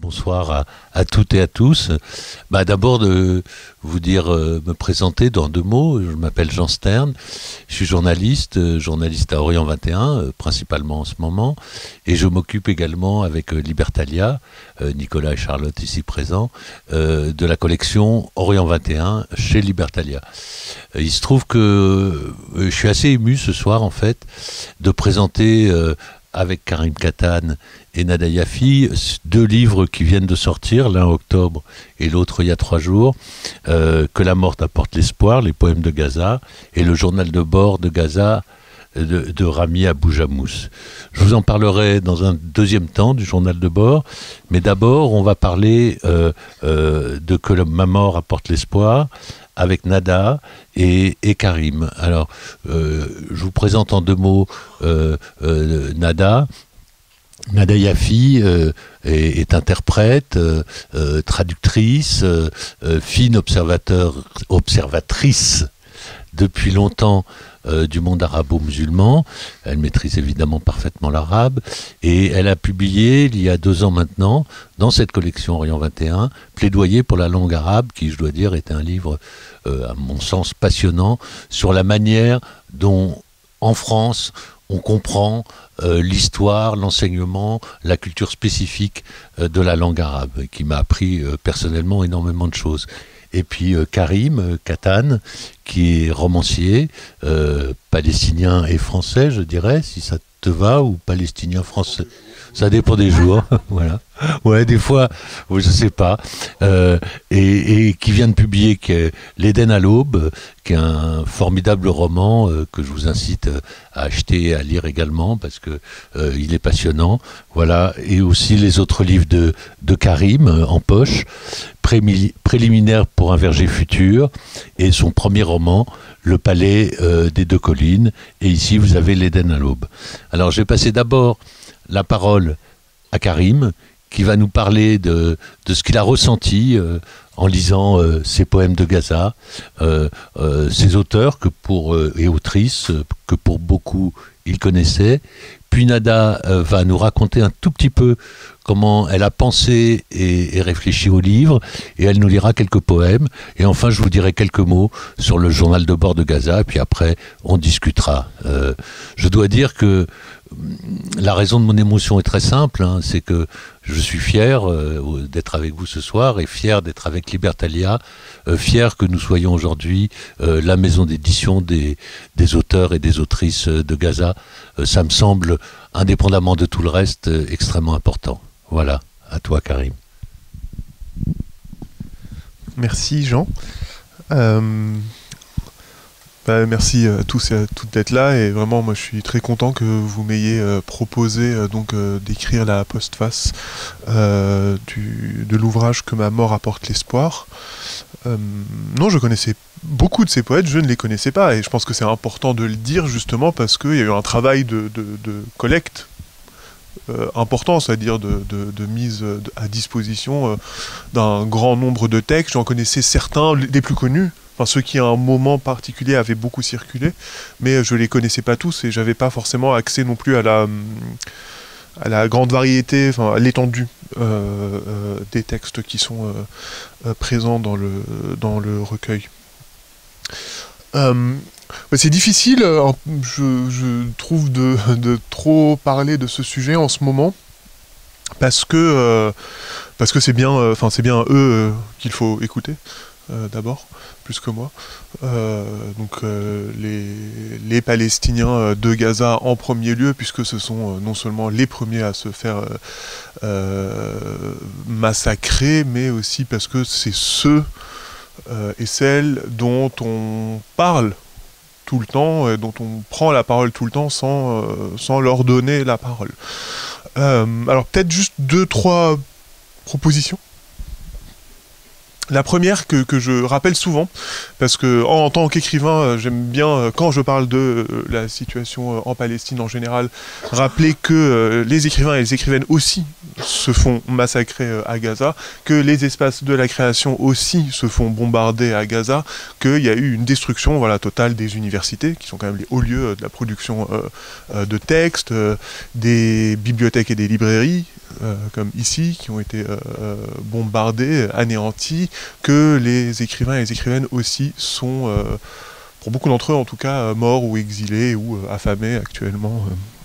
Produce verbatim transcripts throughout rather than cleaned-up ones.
bonsoir à, à toutes et à tous. Bah, d'abord de vous dire, euh, me présenter dans deux mots. Je m'appelle Jean Stern, je suis journaliste, euh, journaliste à Orient vingt et un, euh, principalement en ce moment, et je m'occupe également avec euh, Libertalia, euh, Nicolas et Charlotte ici présents, euh, de la collection Orient vingt et un chez Libertalia. Euh, il se trouve que euh, je suis assez ému ce soir en fait de présenter euh, avec Karim Katan et Nada Yafi, deux livres qui viennent de sortir, l'un en octobre et l'autre il y a trois jours, euh, Que la mort apporte l'espoir, les poèmes de Gaza, et le journal de bord de Gaza de, de Rami Abou Jamous. Je vous en parlerai dans un deuxième temps du journal de bord, mais d'abord on va parler euh, euh, de Que ma mort apporte l'espoir, avec Nada et, et Karim. Alors, euh, je vous présente en deux mots euh, euh, Nada. Nada Yafi euh, est, est interprète, euh, euh, traductrice, euh, euh, fine observateur, observatrice depuis longtemps euh, du monde arabo-musulman. Elle maîtrise évidemment parfaitement l'arabe et elle a publié il y a deux ans maintenant dans cette collection Orient vingt et un Plaidoyer pour la langue arabe, qui je dois dire est un livre euh, à mon sens passionnant sur la manière dont en France on comprend euh, l'histoire, l'enseignement, la culture spécifique euh, de la langue arabe, qui m'a appris euh, personnellement énormément de choses. Et puis euh, Karim euh, Katan, qui est romancier, euh, palestinien et français, je dirais, si ça te va, ou palestinien français. Ça dépend des jours, voilà. Ouais, des fois, je sais pas. Euh, et, et qui vient de publier qui est L'Éden à l'aube, qui est un formidable roman euh, que je vous incite à acheter et à lire également parce que euh, il est passionnant. Voilà. Et aussi les autres livres de, de Karim euh, en poche, Prémi- Préliminaire pour un verger futur, et son premier roman, Le palais euh, des deux collines. Et ici, vous avez L'Éden à l'aube. Alors, je vais passer d'abord la parole à Karim, qui va nous parler de, de ce qu'il a ressenti euh, en lisant euh, ces poèmes de Gaza, euh, euh, ces auteurs que pour, euh, et autrices euh, que pour beaucoup il connaissait. Puis Nada euh, va nous raconter un tout petit peu comment elle a pensé et, et réfléchi au livre, et elle nous lira quelques poèmes. Et enfin, je vous dirai quelques mots sur le journal de bord de Gaza, et puis après, on discutera. Euh, je dois dire que la raison de mon émotion est très simple, hein, c'est que je suis fier euh, d'être avec vous ce soir et fier d'être avec Libertalia, euh, fier que nous soyons aujourd'hui euh, la maison d'édition des, des auteurs et des autrices de Gaza. Euh, ça me semble, indépendamment de tout le reste, euh, extrêmement important. Voilà, à toi Karim. Merci Jean. Euh... Bah, merci à tous et à toutes d'être là, et vraiment moi je suis très content que vous m'ayez euh, proposé euh, donc euh, d'écrire la postface euh, du, de l'ouvrage Que ma mort apporte l'espoir. Euh, non, je connaissais beaucoup de ces poètes, je ne les connaissais pas, et je pense que c'est important de le dire justement parce qu'il y a eu un travail de, de, de collecte euh, important, c'est-à-dire de, de, de mise à disposition euh, d'un grand nombre de textes. J'en connaissais certains, les plus connus, enfin ceux qui à un moment particulier avaient beaucoup circulé, mais je les connaissais pas tous et j'avais pas forcément accès non plus à la, à la grande variété, enfin à l'étendue euh, euh, des textes qui sont euh, euh, présents dans le, dans le recueil. Euh, bah c'est difficile, je, je trouve, de, de trop parler de ce sujet en ce moment, parce que euh, parce que c'est bien, enfin euh, c'est bien eux euh, qu'il faut écouter euh, d'abord, plus que moi. Euh, donc euh, les, les Palestiniens de Gaza en premier lieu, puisque ce sont euh, non seulement les premiers à se faire euh, euh, massacrer, mais aussi parce que c'est ceux euh, et celles dont on parle tout le temps, et dont on prend la parole tout le temps sans, euh, sans leur donner la parole. Euh, alors peut-être juste deux, trois propositions. La première que, que je rappelle souvent, parce que en, en tant qu'écrivain, j'aime bien, quand je parle de euh, la situation en Palestine en général, rappeler que euh, les écrivains et les écrivaines aussi se font massacrer euh, à Gaza, que les espaces de la création aussi se font bombarder à Gaza, qu'il y a eu une destruction voilà, totale des universités, qui sont quand même les hauts lieux de la production euh, euh, de textes, euh, des bibliothèques et des librairies, euh, comme ici, qui ont été euh, bombardés, anéantis, que les écrivains et les écrivaines aussi sont, euh, pour beaucoup d'entre eux en tout cas, morts ou exilés ou euh, affamés actuellement.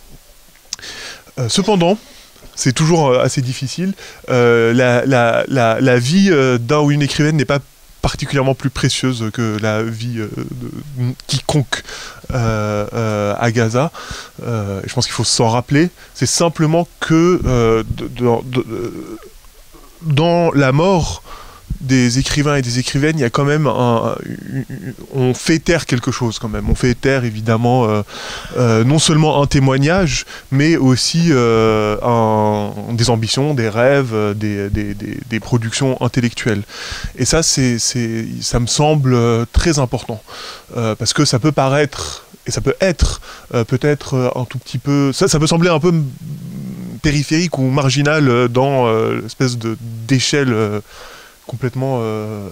Euh, cependant, c'est toujours assez difficile. Euh, la, la, la, la vie d'un ou une écrivaine n'est pas particulièrement plus précieuse que la vie euh, de quiconque euh, euh, à Gaza. Euh, je pense qu'il faut s'en rappeler. C'est simplement que euh, de, de, de, dans la mort des écrivains et des écrivaines, il y a quand même un, on fait taire quelque chose quand même. On fait taire évidemment euh, euh, non seulement un témoignage, mais aussi euh, un, des ambitions, des rêves, des, des, des, des productions intellectuelles. Et ça, c'est, c'est, ça me semble très important euh, parce que ça peut paraître et ça peut être euh, peut-être un tout petit peu, ça, ça peut sembler un peu périphérique ou marginal dans euh, l'espèce de d'échelle euh, complètement euh,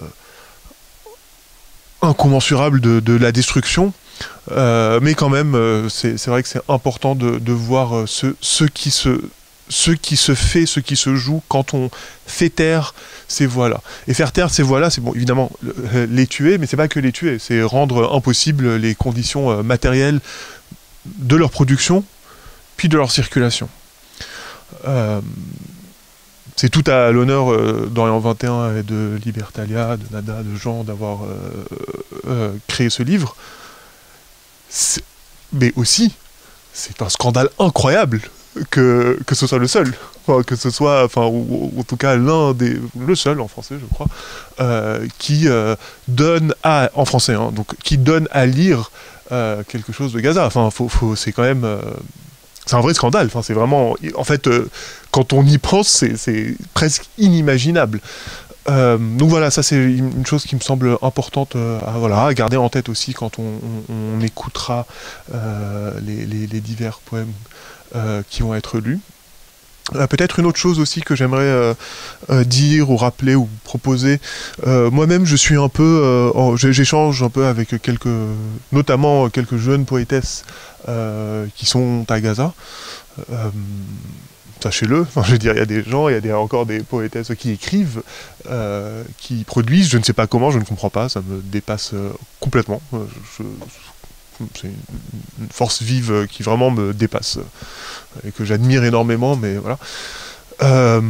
incommensurable de, de la destruction, euh, mais quand même euh, c'est, c'est vrai que c'est important de, de voir euh, ce, ce, qui se, ce qui se fait, ce qui se joue quand on fait taire ces voix-là. Et faire taire ces voix-là, c'est bon, évidemment le, les tuer, mais c'est pas que les tuer, c'est rendre impossible les conditions euh, matérielles de leur production, puis de leur circulation. Euh, C'est tout à l'honneur euh, d'Orient vingt et un et de Libertalia, de Nada, de Jean d'avoir euh, euh, créé ce livre. C'est... Mais aussi, c'est un scandale incroyable que, que ce soit le seul. Enfin, que ce soit, enfin, ou, ou en tout cas l'un des... le seul en français, je crois, euh, qui euh, donne à... en français, hein, donc qui donne à lire euh, quelque chose de Gaza. Enfin, faut, faut, c'est quand même... Euh, c'est un vrai scandale, enfin, c'est vraiment... En fait, euh, quand on y pense, c'est, c'est presque inimaginable. Euh, donc voilà, ça c'est une chose qui me semble importante euh, à, voilà, à garder en tête aussi quand on, on, on écoutera euh, les, les, les divers poèmes euh, qui vont être lus. Euh, peut-être une autre chose aussi que j'aimerais euh, euh, dire ou rappeler ou proposer. Euh, moi-même, je suis un peu, euh, en, j'échange un peu avec quelques, notamment quelques jeunes poétesses euh, qui sont à Gaza. Euh, Sachez-le, enfin, je veux dire, il y a des gens, il y a des, encore des poétesses qui écrivent, euh, qui produisent. Je ne sais pas comment, je ne comprends pas, ça me dépasse euh, complètement. Je, je, c'est une, une force vive qui vraiment me dépasse euh, et que j'admire énormément, mais voilà. Euh,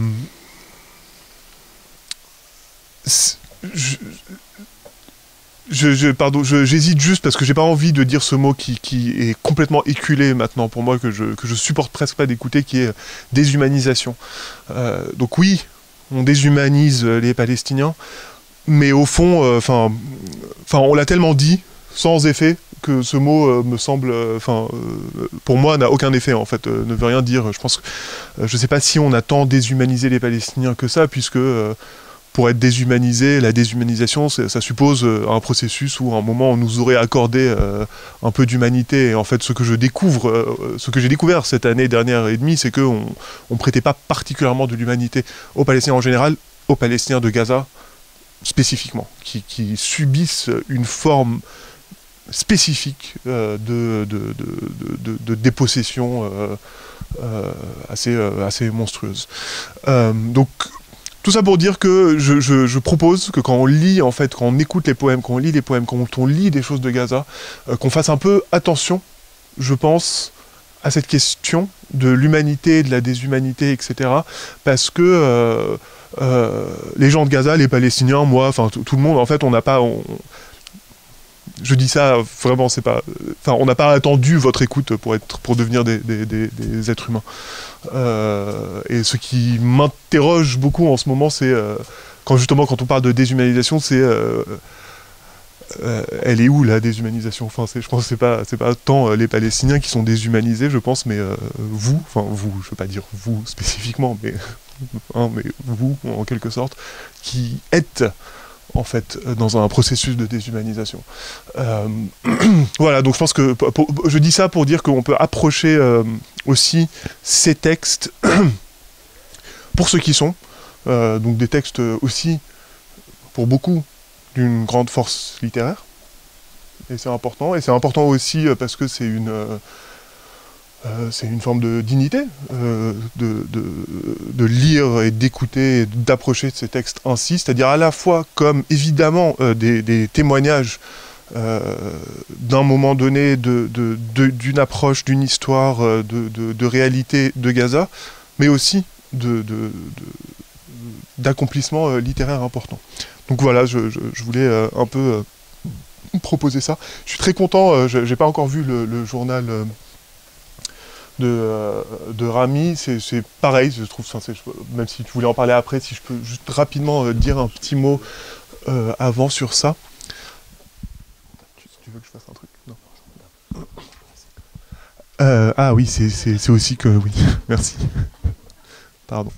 je, je, je, pardon, je, j'hésite juste parce que j'ai pas envie de dire ce mot qui, qui est complètement éculé maintenant pour moi, que je, que je supporte presque pas d'écouter, qui est déshumanisation. Euh, donc oui, on déshumanise les Palestiniens, mais au fond, enfin, euh, on l'a tellement dit, sans effet, que ce mot euh, me semble, enfin, euh, pour moi, n'a aucun effet en fait, euh, ne veut rien dire. Je pense, que, euh, je sais pas si on a tant déshumanisé les Palestiniens que ça, puisque euh, pour être déshumanisé, la déshumanisation, ça suppose euh, un processus où à un moment on nous aurait accordé euh, un peu d'humanité. Et en fait, ce que je découvre, euh, ce que j'ai découvert cette année dernière et demie, c'est qu'on on prêtait pas particulièrement de l'humanité aux Palestiniens en général, aux Palestiniens de Gaza spécifiquement, qui, qui subissent une forme spécifique euh, de, de, de, de, de dépossession euh, euh, assez, euh, assez monstrueuse. Euh, donc, tout ça pour dire que je, je, je propose que quand on lit, en fait, quand on écoute les poèmes, quand on lit les poèmes, quand on lit des choses de Gaza, euh, qu'on fasse un peu attention, je pense, à cette question de l'humanité, de la déshumanité, et cetera. Parce que euh, euh, les gens de Gaza, les Palestiniens, moi, enfin tout le monde, en fait, on n'a pas... On, je dis ça vraiment, c'est pas. Enfin, on n'a pas attendu votre écoute pour être, pour devenir des, des, des, des êtres humains. Euh, et ce qui m'interroge beaucoup en ce moment, c'est euh, quand justement quand on parle de déshumanisation, c'est euh, euh, elle est où la déshumanisation? Enfin, c'est, je pense que c'est pas, c'est pas tant euh, les Palestiniens qui sont déshumanisés, je pense, mais euh, vous, enfin vous, je veux pas dire vous spécifiquement, mais hein, mais vous en quelque sorte, qui êtes en fait, dans un processus de déshumanisation. Euh, voilà, donc je pense que pour, je dis ça pour dire qu'on peut approcher euh, aussi ces textes pour ceux qui sont, euh, donc des textes aussi, pour beaucoup, d'une grande force littéraire, et c'est important, et c'est important aussi parce que c'est une... Euh, Euh, c'est une forme de dignité euh, de, de, de lire et d'écouter, d'approcher de ces textes ainsi, c'est-à-dire à la fois comme évidemment euh, des, des témoignages euh, d'un moment donné, de, de, de, d'une approche, d'une histoire, euh, de, de, de réalité de Gaza, mais aussi de, de, de, d'accomplissements euh, littéraires importants. Donc voilà, je, je, je voulais euh, un peu euh, proposer ça. Je suis très content, euh, je n'ai pas encore vu le, le journal... Euh, De, euh, de Rami, c'est pareil, je trouve, enfin, même si tu voulais en parler après, si je peux juste rapidement euh, dire un petit mot euh, avant sur ça. Tu, tu veux que je fasse un truc? Non. Euh, ah oui, c'est aussi que... Oui, merci. Pardon.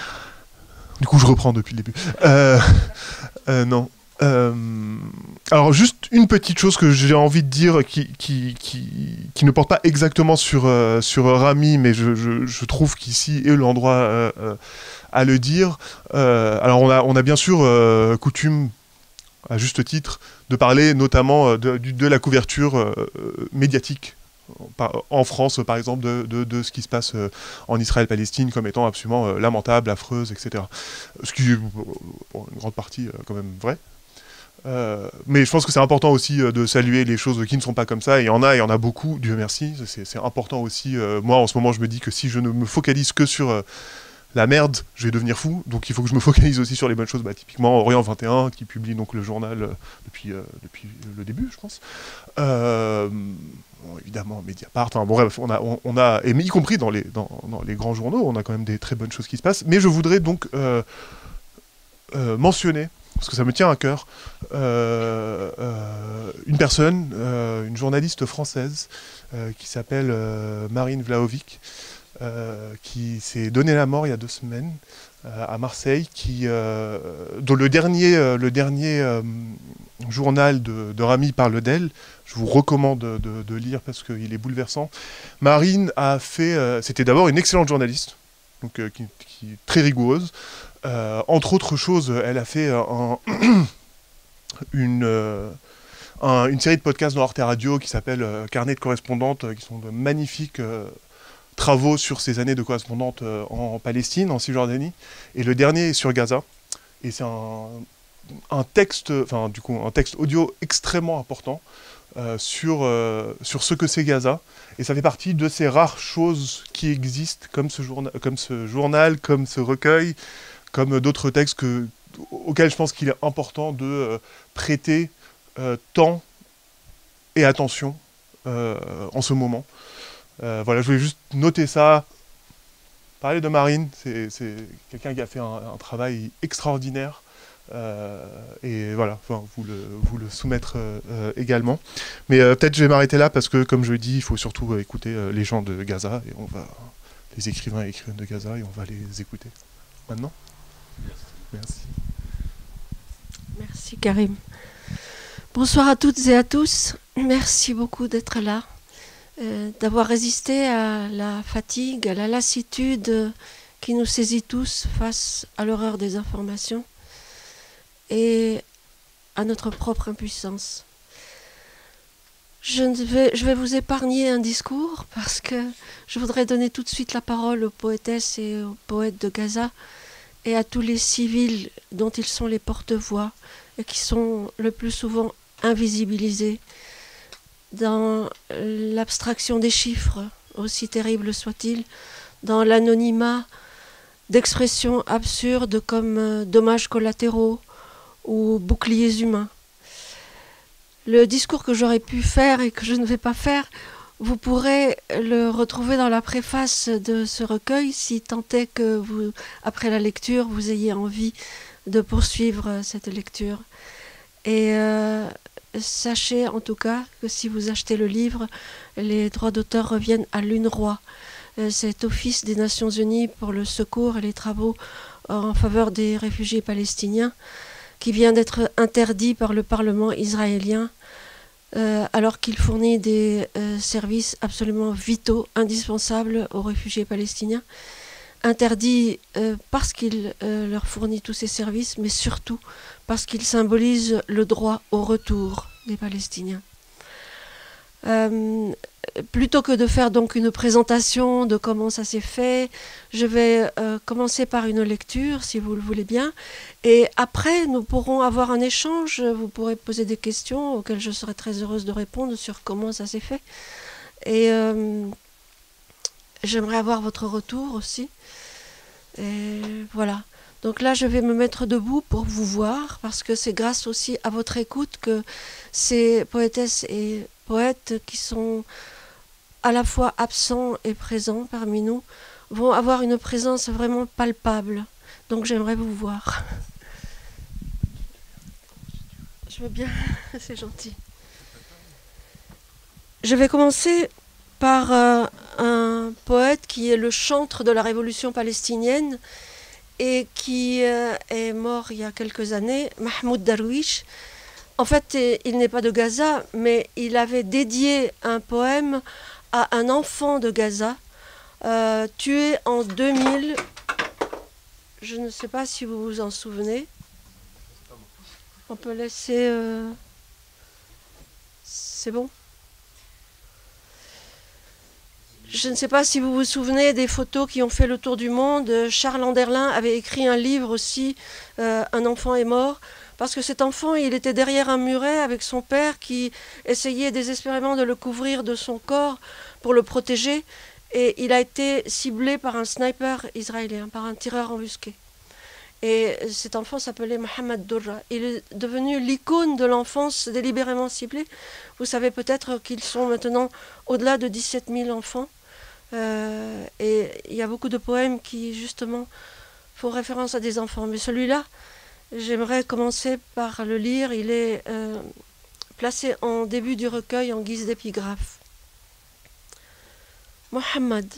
Du coup, je reprends depuis le début. Euh, euh, non. Euh, alors juste une petite chose que j'ai envie de dire qui, qui, qui, qui ne porte pas exactement sur, euh, sur Rami, mais je, je, je trouve qu'ici est l'endroit euh, euh, à le dire. Euh, alors on a, on a bien sûr euh, coutume, à juste titre, de parler notamment de, de, de la couverture euh, médiatique en France, par exemple, de, de, de ce qui se passe en Israël-Palestine comme étant absolument euh, lamentable, affreuse, et cetera. Ce qui est bon, une grande partie euh, quand même vrai. Euh, mais je pense que c'est important aussi euh, de saluer les choses qui ne sont pas comme ça. Il y en a, il y en a beaucoup, Dieu merci. C'est important aussi. Euh, moi, en ce moment, je me dis que si je ne me focalise que sur euh, la merde, je vais devenir fou. Donc il faut que je me focalise aussi sur les bonnes choses. Bah, typiquement, Orient vingt et un, qui publie donc le journal euh, depuis, euh, depuis le début, je pense. Euh, bon, évidemment, Mediapart. Enfin, bon, bref, on a, on, on a, et y compris dans les, dans, dans les grands journaux, on a quand même des très bonnes choses qui se passent. Mais je voudrais donc euh, euh, mentionner, parce que ça me tient à cœur, euh, euh, une personne, euh, une journaliste française euh, qui s'appelle euh, Marine Vlahovic, euh, qui s'est donné la mort il y a deux semaines euh, à Marseille, qui, euh, dont le dernier, euh, le dernier euh, journal de, de Rami parle d'elle. Je vous recommande de, de, de lire parce qu'il est bouleversant. Marine a fait, euh, c'était d'abord une excellente journaliste, donc euh, qui, qui est très rigoureuse. Euh, entre autres choses, elle a fait un, une, euh, un, une série de podcasts dans Arte Radio qui s'appelle euh, Carnet de correspondante, euh, qui sont de magnifiques euh, travaux sur ces années de correspondante euh, en Palestine, en Cisjordanie. Et le dernier est sur Gaza. Et c'est un, un texte, enfin du coup, un texte audio extrêmement important euh, sur, euh, sur ce que c'est Gaza. Et ça fait partie de ces rares choses qui existent, comme ce, journa comme ce journal, comme ce recueil, comme d'autres textes que, auxquels je pense qu'il est important de euh, prêter euh, temps et attention euh, en ce moment. Euh, voilà, je voulais juste noter ça. Parler de Marine, c'est quelqu'un qui a fait un, un travail extraordinaire. Euh, et voilà, enfin, vous, le, vous le soumettre euh, également. Mais euh, peut-être je vais m'arrêter là parce que, comme je le dis, il faut surtout euh, écouter euh, les gens de Gaza. Et on va, les écrivains et écrivaines de Gaza, et on va les écouter maintenant. Merci. Merci Karim. Bonsoir à toutes et à tous. Merci beaucoup d'être là, euh, d'avoir résisté à la fatigue, à la lassitude qui nous saisit tous face à l'horreur des informations et à notre propre impuissance. Je, ne vais, je vais vous épargner un discours parce que je voudrais donner tout de suite la parole aux poétesses et aux poètes de Gaza et à tous les civils dont ils sont les porte-voix et qui sont le plus souvent invisibilisés dans l'abstraction des chiffres, aussi terrible soit-il, dans l'anonymat d'expressions absurdes comme euh, dommages collatéraux ou boucliers humains. Le discours que j'aurais pu faire et que je ne vais pas faire, vous pourrez le retrouver dans la préface de ce recueil, si tant est que vous, après la lecture, vous ayez envie de poursuivre cette lecture. Et euh, sachez en tout cas que si vous achetez le livre, les droits d'auteur reviennent à l'UNRWA, cet office des Nations Unies pour le secours et les travaux en faveur des réfugiés palestiniens, qui vient d'être interdit par le Parlement israélien, Euh, alors qu'il fournit des euh, services absolument vitaux, indispensables aux réfugiés palestiniens, interdit euh, parce qu'il euh, leur fournit tous ces services, mais surtout parce qu'il symbolise le droit au retour des Palestiniens. Euh, plutôt que de faire donc une présentation de comment ça s'est fait, je vais euh, commencer par une lecture, si vous le voulez bien. Et après, nous pourrons avoir un échange. Vous pourrez poser des questions auxquelles je serai très heureuse de répondre sur comment ça s'est fait. Et euh, j'aimerais avoir votre retour aussi. Et voilà. Donc là, je vais me mettre debout pour vous voir, parce que c'est grâce aussi à votre écoute que ces poétesses et poètes qui sont à la fois absents et présents parmi nous vont avoir une présence vraiment palpable. Donc j'aimerais vous voir. Je veux bien, c'est gentil. Je vais commencer par euh, un poète qui est le chantre de la révolution palestinienne et qui euh, est mort il y a quelques années, Mahmoud Darwish. En fait, il n'est pas de Gaza, mais il avait dédié un poème à un enfant de Gaza, euh, tué en deux mille. Je ne sais pas si vous vous en souvenez. On peut laisser... Euh... C'est bon ? Je ne sais pas si vous vous souvenez des photos qui ont fait le tour du monde. Charles Anderlin avait écrit un livre aussi, euh, Un enfant est mort, parce que cet enfant, il était derrière un muret avec son père qui essayait désespérément de le couvrir de son corps pour le protéger, et il a été ciblé par un sniper israélien, par un tireur embusqué. Et cet enfant s'appelait Mohamed Dourra. Il est devenu l'icône de l'enfance délibérément ciblée. Vous savez peut-être qu'ils sont maintenant au-delà de dix-sept mille enfants. Euh, et il y a beaucoup de poèmes qui, justement, font référence à des enfants. Mais celui-là, j'aimerais commencer par le lire. Il est euh, placé en début du recueil en guise d'épigraphe. Mohamed.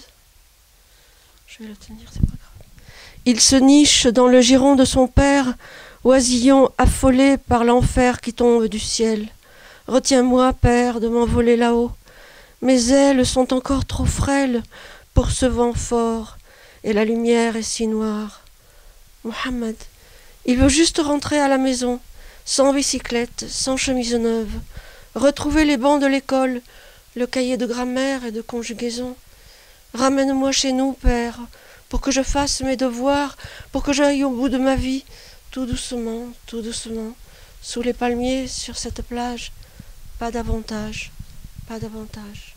Je vais le tenir, c'est pas grave. Il se niche dans le giron de son père, oisillon affolé par l'enfer qui tombe du ciel. Retiens-moi, père, de m'envoler là-haut. Mes ailes sont encore trop frêles pour ce vent fort, et la lumière est si noire. Mohamed, il veut juste rentrer à la maison, sans bicyclette, sans chemise neuve, retrouver les bancs de l'école, le cahier de grammaire et de conjugaison. Ramène-moi chez nous, père, pour que je fasse mes devoirs, pour que j'aille au bout de ma vie, tout doucement, tout doucement, sous les palmiers, sur cette plage. Pas davantage, pas davantage.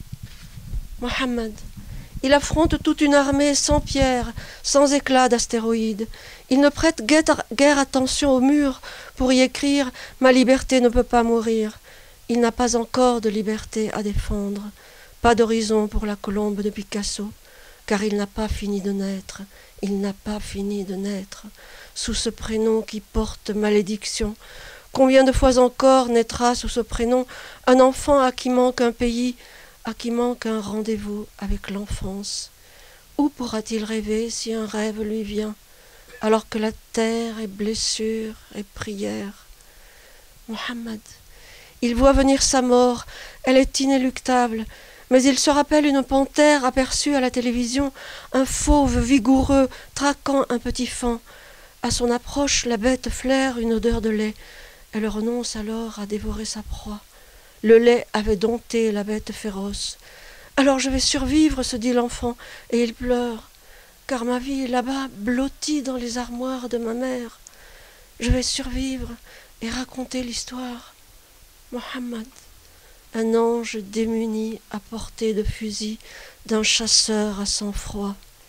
Mohamed, il affronte toute une armée sans pierre, sans éclat d'astéroïdes. Il ne prête guère attention au mur pour y écrire « Ma liberté ne peut pas mourir ». Il n'a pas encore de liberté à défendre, pas d'horizon pour la colombe de Picasso, car il n'a pas fini de naître, il n'a pas fini de naître, sous ce prénom qui porte malédiction. Combien de fois encore naîtra sous ce prénom un enfant à qui manque un pays, à qui manque un rendez-vous avec l'enfance? Où pourra-t-il rêver si un rêve lui vient, alors que la terre est blessure et prière? Mohamed, il voit venir sa mort, elle est inéluctable, mais il se rappelle une panthère aperçue à la télévision, un fauve vigoureux traquant un petit faon. À son approche, la bête flaire une odeur de lait. Elle renonce alors à dévorer sa proie. Le lait avait dompté la bête féroce. « Alors je vais survivre, se dit l'enfant, et il pleure, car ma vie est là-bas, blottie dans les armoires de ma mère. Je vais survivre et raconter l'histoire. » Mohamed, un ange démuni à portée de fusil d'un chasseur à sang-froid.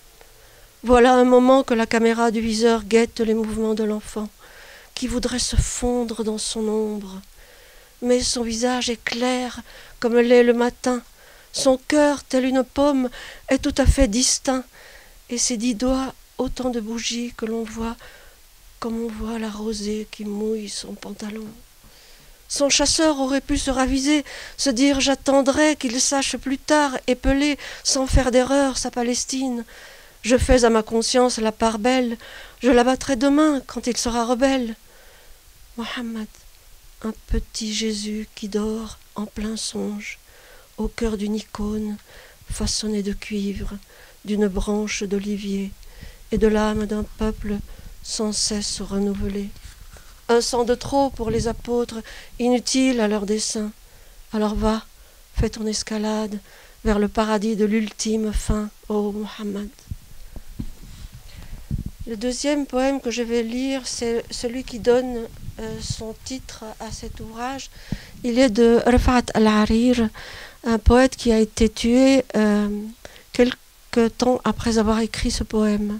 Voilà un moment que la caméra du viseur guette les mouvements de l'enfant, qui voudrait se fondre dans son ombre. Mais son visage est clair comme l'est le matin, son cœur, tel une pomme, est tout à fait distinct, et ses dix doigts, autant de bougies que l'on voit, comme on voit la rosée qui mouille son pantalon. Son chasseur aurait pu se raviser, se dire « J'attendrai qu'il sache plus tard épeler, sans faire d'erreur, sa Palestine. Je fais à ma conscience la part belle, je l'abattrai demain quand il sera rebelle. » Mohamed, un petit Jésus qui dort en plein songe, au cœur d'une icône façonnée de cuivre, d'une branche d'olivier et de l'âme d'un peuple sans cesse renouvelé. Un sang de trop pour les apôtres, inutile à leur dessein. Alors va, fais ton escalade vers le paradis de l'ultime fin, ô Muhammad. Le deuxième poème que je vais lire, c'est celui qui donne euh, son titre à cet ouvrage. Il est de Rafat al-Harir, un poète qui a été tué euh, quelque temps après avoir écrit ce poème.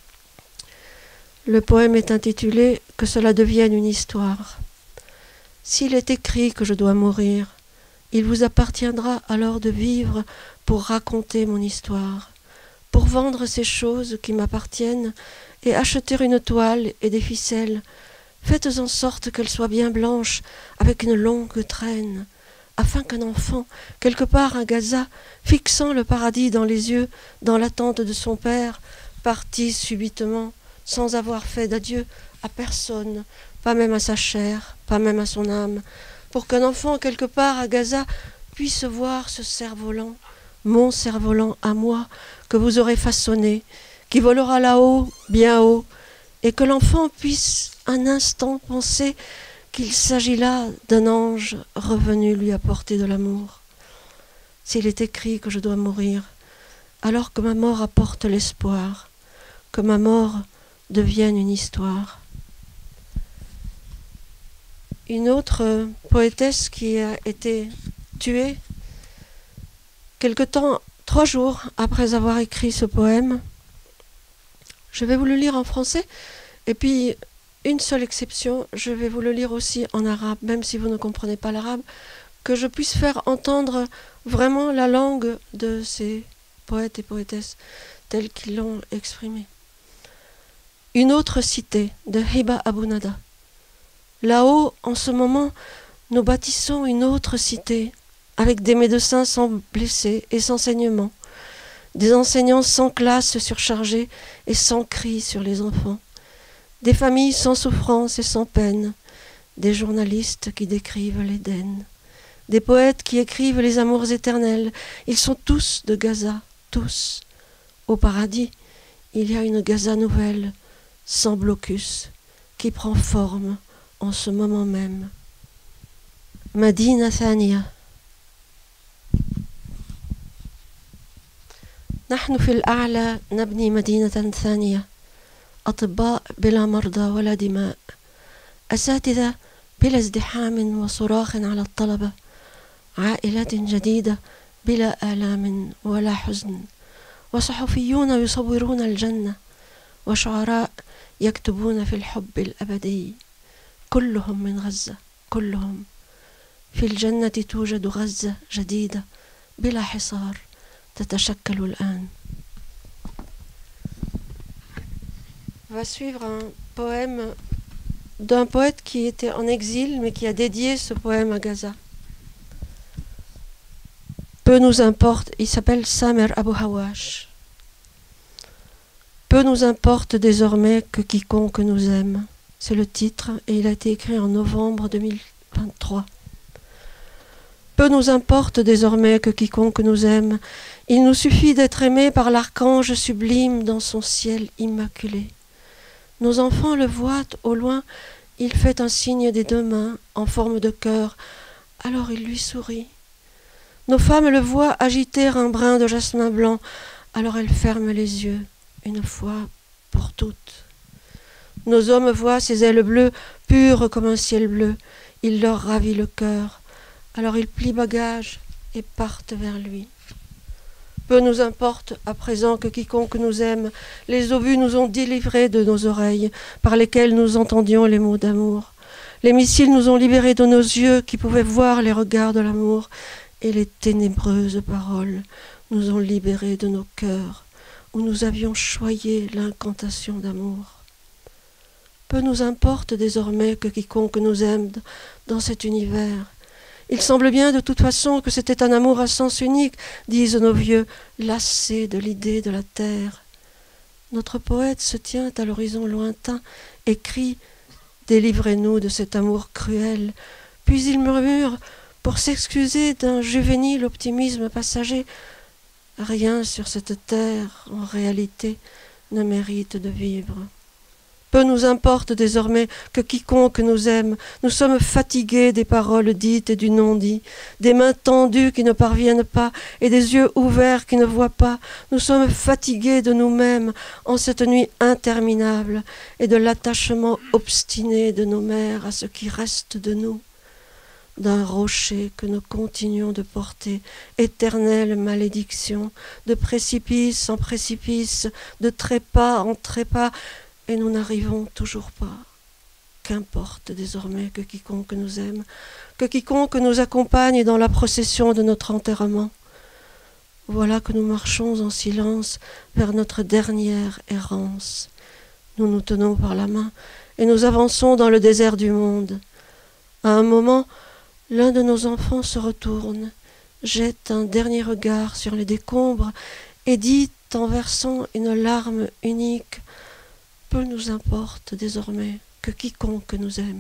Le poème est intitulé « Que cela devienne une histoire ». S'il est écrit que je dois mourir, il vous appartiendra alors de vivre pour raconter mon histoire, pour vendre ces choses qui m'appartiennent et acheter une toile et des ficelles. Faites en sorte qu'elles soient bien blanches avec une longue traîne, afin qu'un enfant, quelque part à Gaza, fixant le paradis dans les yeux, dans l'attente de son père, partisse subitement, sans avoir fait d'adieu à personne, pas même à sa chair, pas même à son âme, pour qu'un enfant quelque part à Gaza puisse voir ce cerf-volant, mon cerf-volant à moi, que vous aurez façonné, qui volera là-haut, bien haut, et que l'enfant puisse un instant penser qu'il s'agit là d'un ange revenu lui apporter de l'amour. S'il est écrit que je dois mourir, alors que ma mort apporte l'espoir, que ma mort devienne une histoire. Une autre poétesse qui a été tuée quelque temps, trois jours après avoir écrit ce poème. Je vais vous le lire en français, et puis une seule exception, je vais vous le lire aussi en arabe, même si vous ne comprenez pas l'arabe, que je puisse faire entendre vraiment la langue de ces poètes et poétesses tels qu'ils l'ont exprimé. Une autre cité de Hiba Abu Nada. Là-haut, en ce moment, nous bâtissons une autre cité, avec des médecins sans blessés et sans saignement, des enseignants sans classe surchargée et sans cris sur les enfants, des familles sans souffrance et sans peine, des journalistes qui décrivent l'Éden, des poètes qui écrivent les amours éternels. Ils sont tous de Gaza, tous. Au paradis, il y a une Gaza nouvelle, sans blocus, qui prend forme en ce moment même. Madina Thania. نحن في الأعلى نبني مدينة ثانية، أطباء بلا مرضى ولا دماء، أساتذة بلا ازدحام وصراخ على الطلبة، عائلات جديدة بلا آلام ولا حزن، وصحفيون يصورون الجنة، وشعراء يكتبون في الحب الأبدي، كلهم من غزة، كلهم. في الجنة توجد غزة جديدة بلا حصار تتشكل الآن. Va suivre un poème d'un poète qui était en exil mais qui a dédié ce poème à Gaza. Peu nous importe, il s'appelle Samer Abu Hawash. Peu nous importe désormais que quiconque nous aime. C'est le titre et il a été écrit en novembre deux mille vingt-trois. Peu nous importe désormais que quiconque nous aime. Il nous suffit d'être aimé par l'archange sublime dans son ciel immaculé. Nos enfants le voient au loin, il fait un signe des deux mains en forme de cœur, alors il lui sourit. Nos femmes le voient agiter un brin de jasmin blanc, alors elles ferment les yeux, une fois pour toutes. Nos hommes voient ses ailes bleues, pures comme un ciel bleu, il leur ravit le cœur, alors ils plient bagages et partent vers lui. Peu nous importe à présent que quiconque nous aime, les obus nous ont délivrés de nos oreilles, par lesquelles nous entendions les mots d'amour. Les missiles nous ont libérés de nos yeux qui pouvaient voir les regards de l'amour, et les ténébreuses paroles nous ont libérés de nos cœurs, où nous avions choyé l'incantation d'amour. Peu nous importe désormais que quiconque nous aime dans cet univers. Il semble bien de toute façon que c'était un amour à sens unique, disent nos vieux, lassés de l'idée de la terre. Notre poète se tient à l'horizon lointain et crie « Délivrez-nous de cet amour cruel ». Puis il murmure, pour s'excuser d'un juvénile optimisme passager, « Rien sur cette terre, en réalité, ne mérite de vivre. Peu nous importe désormais que quiconque nous aime. Nous sommes fatigués des paroles dites et du non-dit, des mains tendues qui ne parviennent pas et des yeux ouverts qui ne voient pas. Nous sommes fatigués de nous-mêmes en cette nuit interminable et de l'attachement obstiné de nos mères à ce qui reste de nous, d'un rocher que nous continuons de porter, éternelle malédiction, de précipice en précipice, de trépas en trépas, et nous n'arrivons toujours pas. Qu'importe désormais que quiconque nous aime, que quiconque nous accompagne dans la procession de notre enterrement. Voilà que nous marchons en silence vers notre dernière errance. Nous nous tenons par la main et nous avançons dans le désert du monde. À un moment, l'un de nos enfants se retourne, jette un dernier regard sur les décombres et dit en versant une larme unique: « Peu nous importe désormais que quiconque nous aime. »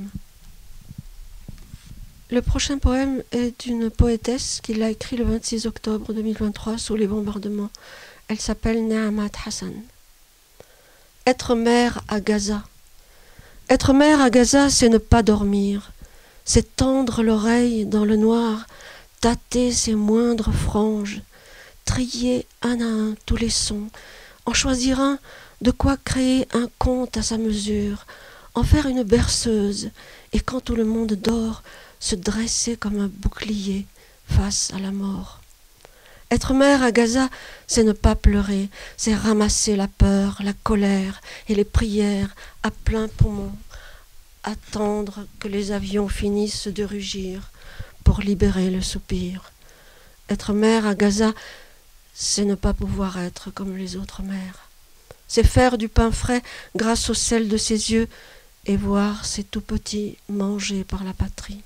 Le prochain poème est d'une poétesse qui l'a écrit le vingt-six octobre deux mille vingt-trois sous les bombardements. Elle s'appelle Neamat Hassan. Être mère à Gaza. Être mère à Gaza, c'est ne pas dormir. C'est tendre l'oreille dans le noir, tâter ses moindres franges, trier un à un tous les sons, en choisir un de quoi créer un conte à sa mesure, en faire une berceuse, et quand tout le monde dort, se dresser comme un bouclier face à la mort. Être mère à Gaza, c'est ne pas pleurer, c'est ramasser la peur, la colère et les prières à plein poumon, attendre que les avions finissent de rugir pour libérer le soupir. Être mère à Gaza, c'est ne pas pouvoir être comme les autres mères. C'est faire du pain frais grâce au sel de ses yeux et voir ses tout-petits mangés par la patrie.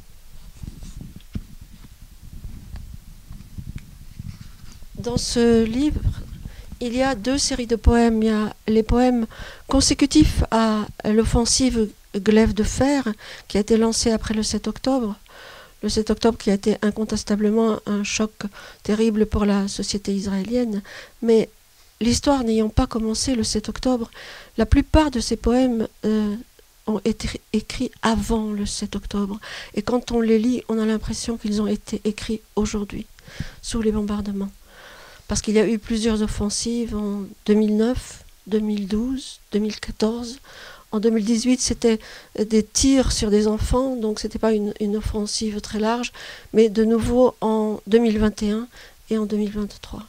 Dans ce livre, il y a deux séries de poèmes. Il y a les poèmes consécutifs à l'offensive Glaive de fer qui a été lancée après le sept octobre. Le sept octobre qui a été incontestablement un choc terrible pour la société israélienne. Mais l'histoire n'ayant pas commencé le sept octobre, la plupart de ces poèmes euh, ont été écrits avant le sept octobre. Et quand on les lit, on a l'impression qu'ils ont été écrits aujourd'hui, sous les bombardements. Parce qu'il y a eu plusieurs offensives en deux mille neuf, deux mille douze, deux mille quatorze. En deux mille dix-huit, c'était des tirs sur des enfants, donc ce n'était pas une, une offensive très large, mais de nouveau en deux mille vingt et un et en deux mille vingt-trois.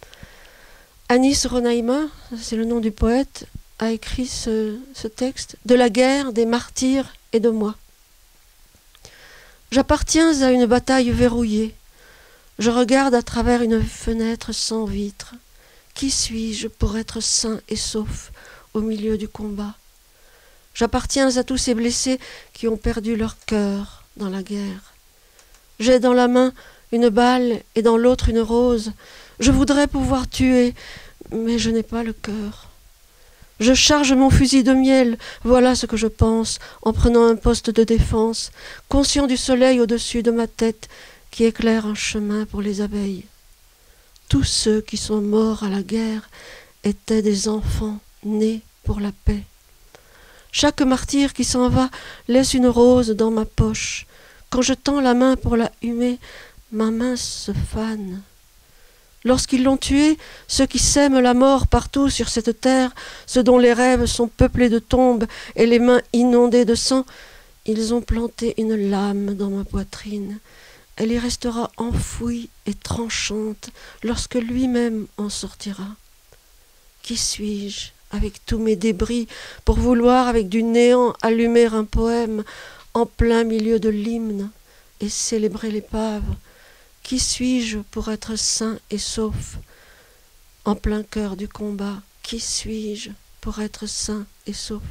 Anis Ronaïma, c'est le nom du poète, a écrit ce, ce texte « De la guerre, des martyrs et de moi. J'appartiens à une bataille verrouillée. Je regarde à travers une fenêtre sans vitre. Qui suis-je pour être sain et sauf au milieu du combat? J'appartiens à tous ces blessés qui ont perdu leur cœur dans la guerre. J'ai dans la main une balle et dans l'autre une rose. Je voudrais pouvoir tuer, mais je n'ai pas le cœur. Je charge mon fusil de miel, voilà ce que je pense, en prenant un poste de défense, conscient du soleil au-dessus de ma tête qui éclaire un chemin pour les abeilles. Tous ceux qui sont morts à la guerre étaient des enfants nés pour la paix. Chaque martyr qui s'en va laisse une rose dans ma poche. Quand je tends la main pour la humer, ma main se fane. Lorsqu'ils l'ont tué, ceux qui sèment la mort partout sur cette terre, ceux dont les rêves sont peuplés de tombes et les mains inondées de sang, ils ont planté une lame dans ma poitrine. Elle y restera enfouie et tranchante lorsque lui-même en sortira. Qui suis-je avec tous mes débris pour vouloir avec du néant allumer un poème en plein milieu de l'hymne et célébrer l'épave? Qui suis-je pour être sain et sauf en plein cœur du combat? Qui suis-je pour être sain et sauf?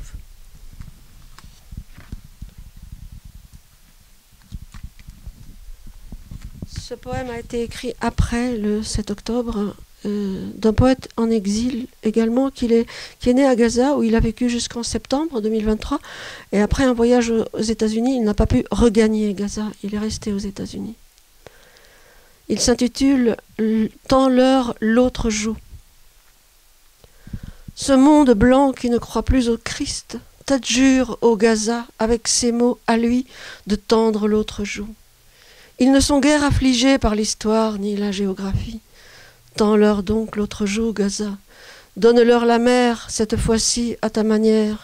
Ce poème a été écrit après le sept octobre euh, d'un poète en exil également qui est, qui est né à Gaza où il a vécu jusqu'en septembre deux mille vingt-trois et après un voyage aux États-Unis, il n'a pas pu regagner Gaza, il est resté aux États-Unis. Il s'intitule « Tant l'heure, l'autre joue ». Ce monde blanc qui ne croit plus au Christ t'adjure, ô Gaza, avec ces mots à lui, de tendre l'autre joue. Ils ne sont guère affligés par l'histoire ni la géographie. Tends-leur donc l'autre joue, Gaza. Donne-leur la mer, cette fois-ci, à ta manière.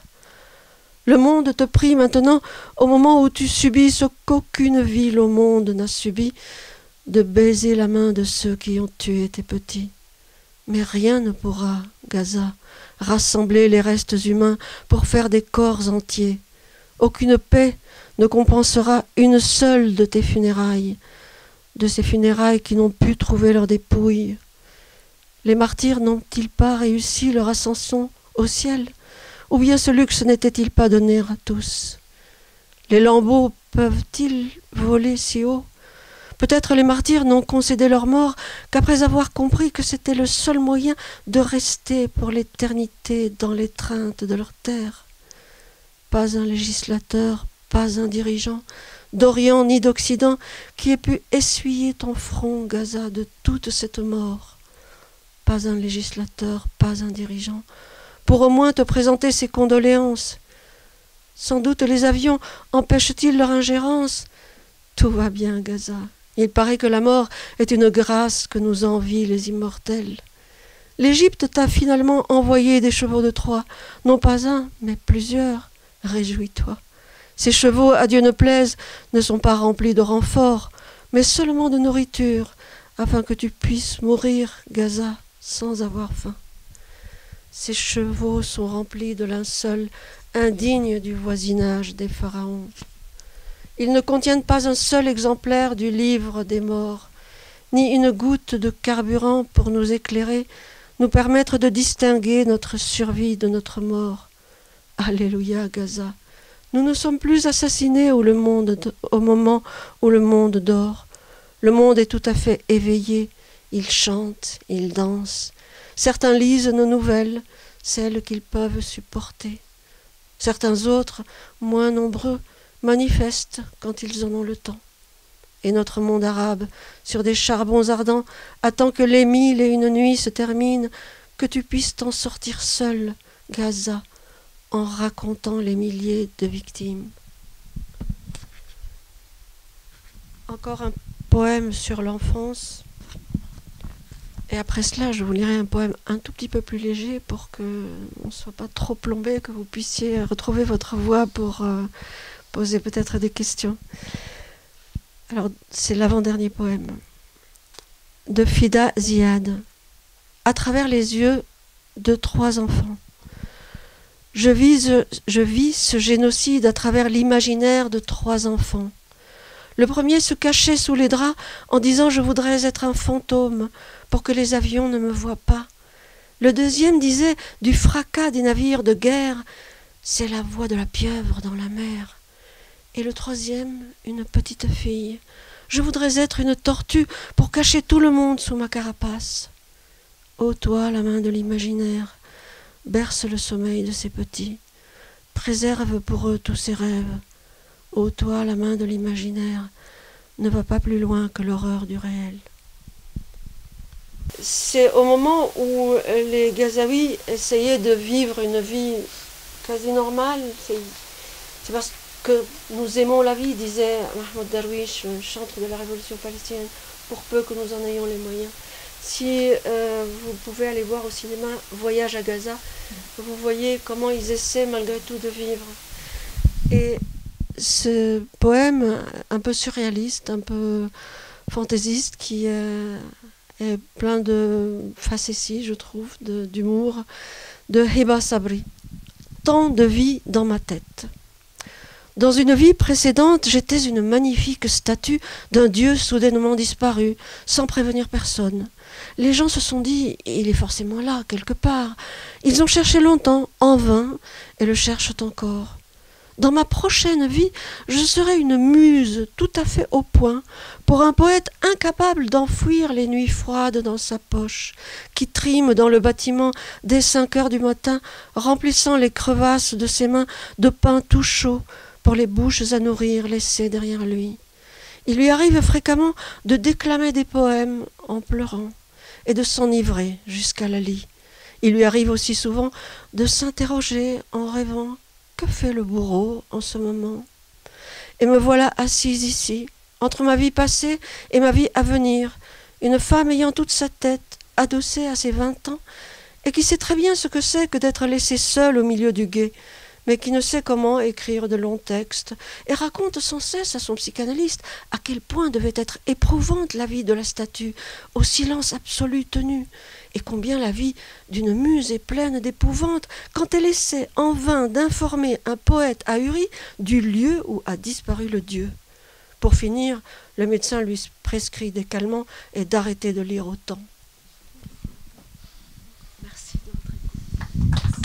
Le monde te prie maintenant, au moment où tu subis ce qu'aucune ville au monde n'a subi, de baiser la main de ceux qui ont tué tes petits. Mais rien ne pourra, Gaza, rassembler les restes humains pour faire des corps entiers. Aucune paix ne compensera une seule de tes funérailles, de ces funérailles qui n'ont pu trouver leur dépouille. Les martyrs n'ont-ils pas réussi leur ascension au ciel? Ou bien ce luxe n'était-il pas donné à tous? Les lambeaux peuvent-ils voler si haut? Peut-être les martyrs n'ont concédé leur mort qu'après avoir compris que c'était le seul moyen de rester pour l'éternité dans l'étreinte de leur terre. Pas un législateur, pas un dirigeant, d'Orient ni d'Occident, qui ait pu essuyer ton front, Gaza, de toute cette mort. Pas un législateur, pas un dirigeant, pour au moins te présenter ses condoléances. Sans doute les avions empêchent-ils leur ingérence? Tout va bien, Gaza. Il paraît que la mort est une grâce que nous envient les immortels. L'Égypte t'a finalement envoyé des chevaux de Troie, non pas un, mais plusieurs. Réjouis-toi. Ces chevaux, à Dieu ne plaise, ne sont pas remplis de renforts, mais seulement de nourriture, afin que tu puisses mourir, Gaza, sans avoir faim. Ces chevaux sont remplis de linceul indigne du voisinage des pharaons. Ils ne contiennent pas un seul exemplaire du livre des morts, ni une goutte de carburant pour nous éclairer, nous permettre de distinguer notre survie de notre mort. Alléluia, Gaza. Nous ne sommes plus assassinés au, le monde, au moment où le monde dort. Le monde est tout à fait éveillé. Il chante, il danse. Certains lisent nos nouvelles, celles qu'ils peuvent supporter. Certains autres, moins nombreux, manifestent quand ils en ont le temps. Et notre monde arabe, sur des charbons ardents, attend que les mille et une nuits se terminent, que tu puisses t'en sortir seul, Gaza, en racontant les milliers de victimes. Encore un poème sur l'enfance. Et après cela, je vous lirai un poème un tout petit peu plus léger pour qu'on ne soit pas trop plombé, que vous puissiez retrouver votre voix pour euh, poser peut-être des questions. Alors, c'est l'avant-dernier poème de Fida Ziad. À travers les yeux de trois enfants. Je vis, je vis ce génocide à travers l'imaginaire de trois enfants. Le premier se cachait sous les draps en disant « Je voudrais être un fantôme pour que les avions ne me voient pas ». Le deuxième disait du fracas des navires de guerre « C'est la voix de la pieuvre dans la mer ». Et le troisième, une petite fille « Je voudrais être une tortue pour cacher tout le monde sous ma carapace ». Ô toi, la main de l'imaginaire, berce le sommeil de ces petits, préserve pour eux tous ces rêves. Ô toi, la main de l'imaginaire, ne va pas plus loin que l'horreur du réel. C'est au moment où les Gazaouis essayaient de vivre une vie quasi normale, c'est parce que nous aimons la vie, disait Mahmoud Darwish, chantre de la révolution palestinienne, pour peu que nous en ayons les moyens. Si euh, vous pouvez aller voir au cinéma Voyage à Gaza, vous voyez comment ils essaient malgré tout de vivre. Et ce poème un peu surréaliste, un peu fantaisiste, qui euh, est plein de facéties, je trouve, d'humour, de, de Hiba Sabri. Tant de vie dans ma tête. Dans une vie précédente, j'étais une magnifique statue d'un dieu soudainement disparu, sans prévenir personne. Les gens se sont dit, il est forcément là, quelque part. Ils ont cherché longtemps, en vain, et le cherchent encore. Dans ma prochaine vie, je serai une muse tout à fait au point pour un poète incapable d'enfouir les nuits froides dans sa poche, qui trime dans le bâtiment dès cinq heures du matin, remplissant les crevasses de ses mains de pain tout chaud pour les bouches à nourrir laissées derrière lui. Il lui arrive fréquemment de déclamer des poèmes en pleurant et de s'enivrer jusqu'à la lie. Il lui arrive aussi souvent de s'interroger en rêvant « Que fait le bourreau en ce moment ?» Et me voilà assise ici, entre ma vie passée et ma vie à venir, une femme ayant toute sa tête adossée à ses vingt ans et qui sait très bien ce que c'est que d'être laissée seule au milieu du gué, mais qui ne sait comment écrire de longs textes, et raconte sans cesse à son psychanalyste à quel point devait être éprouvante la vie de la statue, au silence absolu tenu, et combien la vie d'une muse est pleine d'épouvante quand elle essaie en vain d'informer un poète ahuri du lieu où a disparu le dieu. Pour finir, le médecin lui prescrit des calmants et d'arrêter de lire autant. Merci de votre écoute.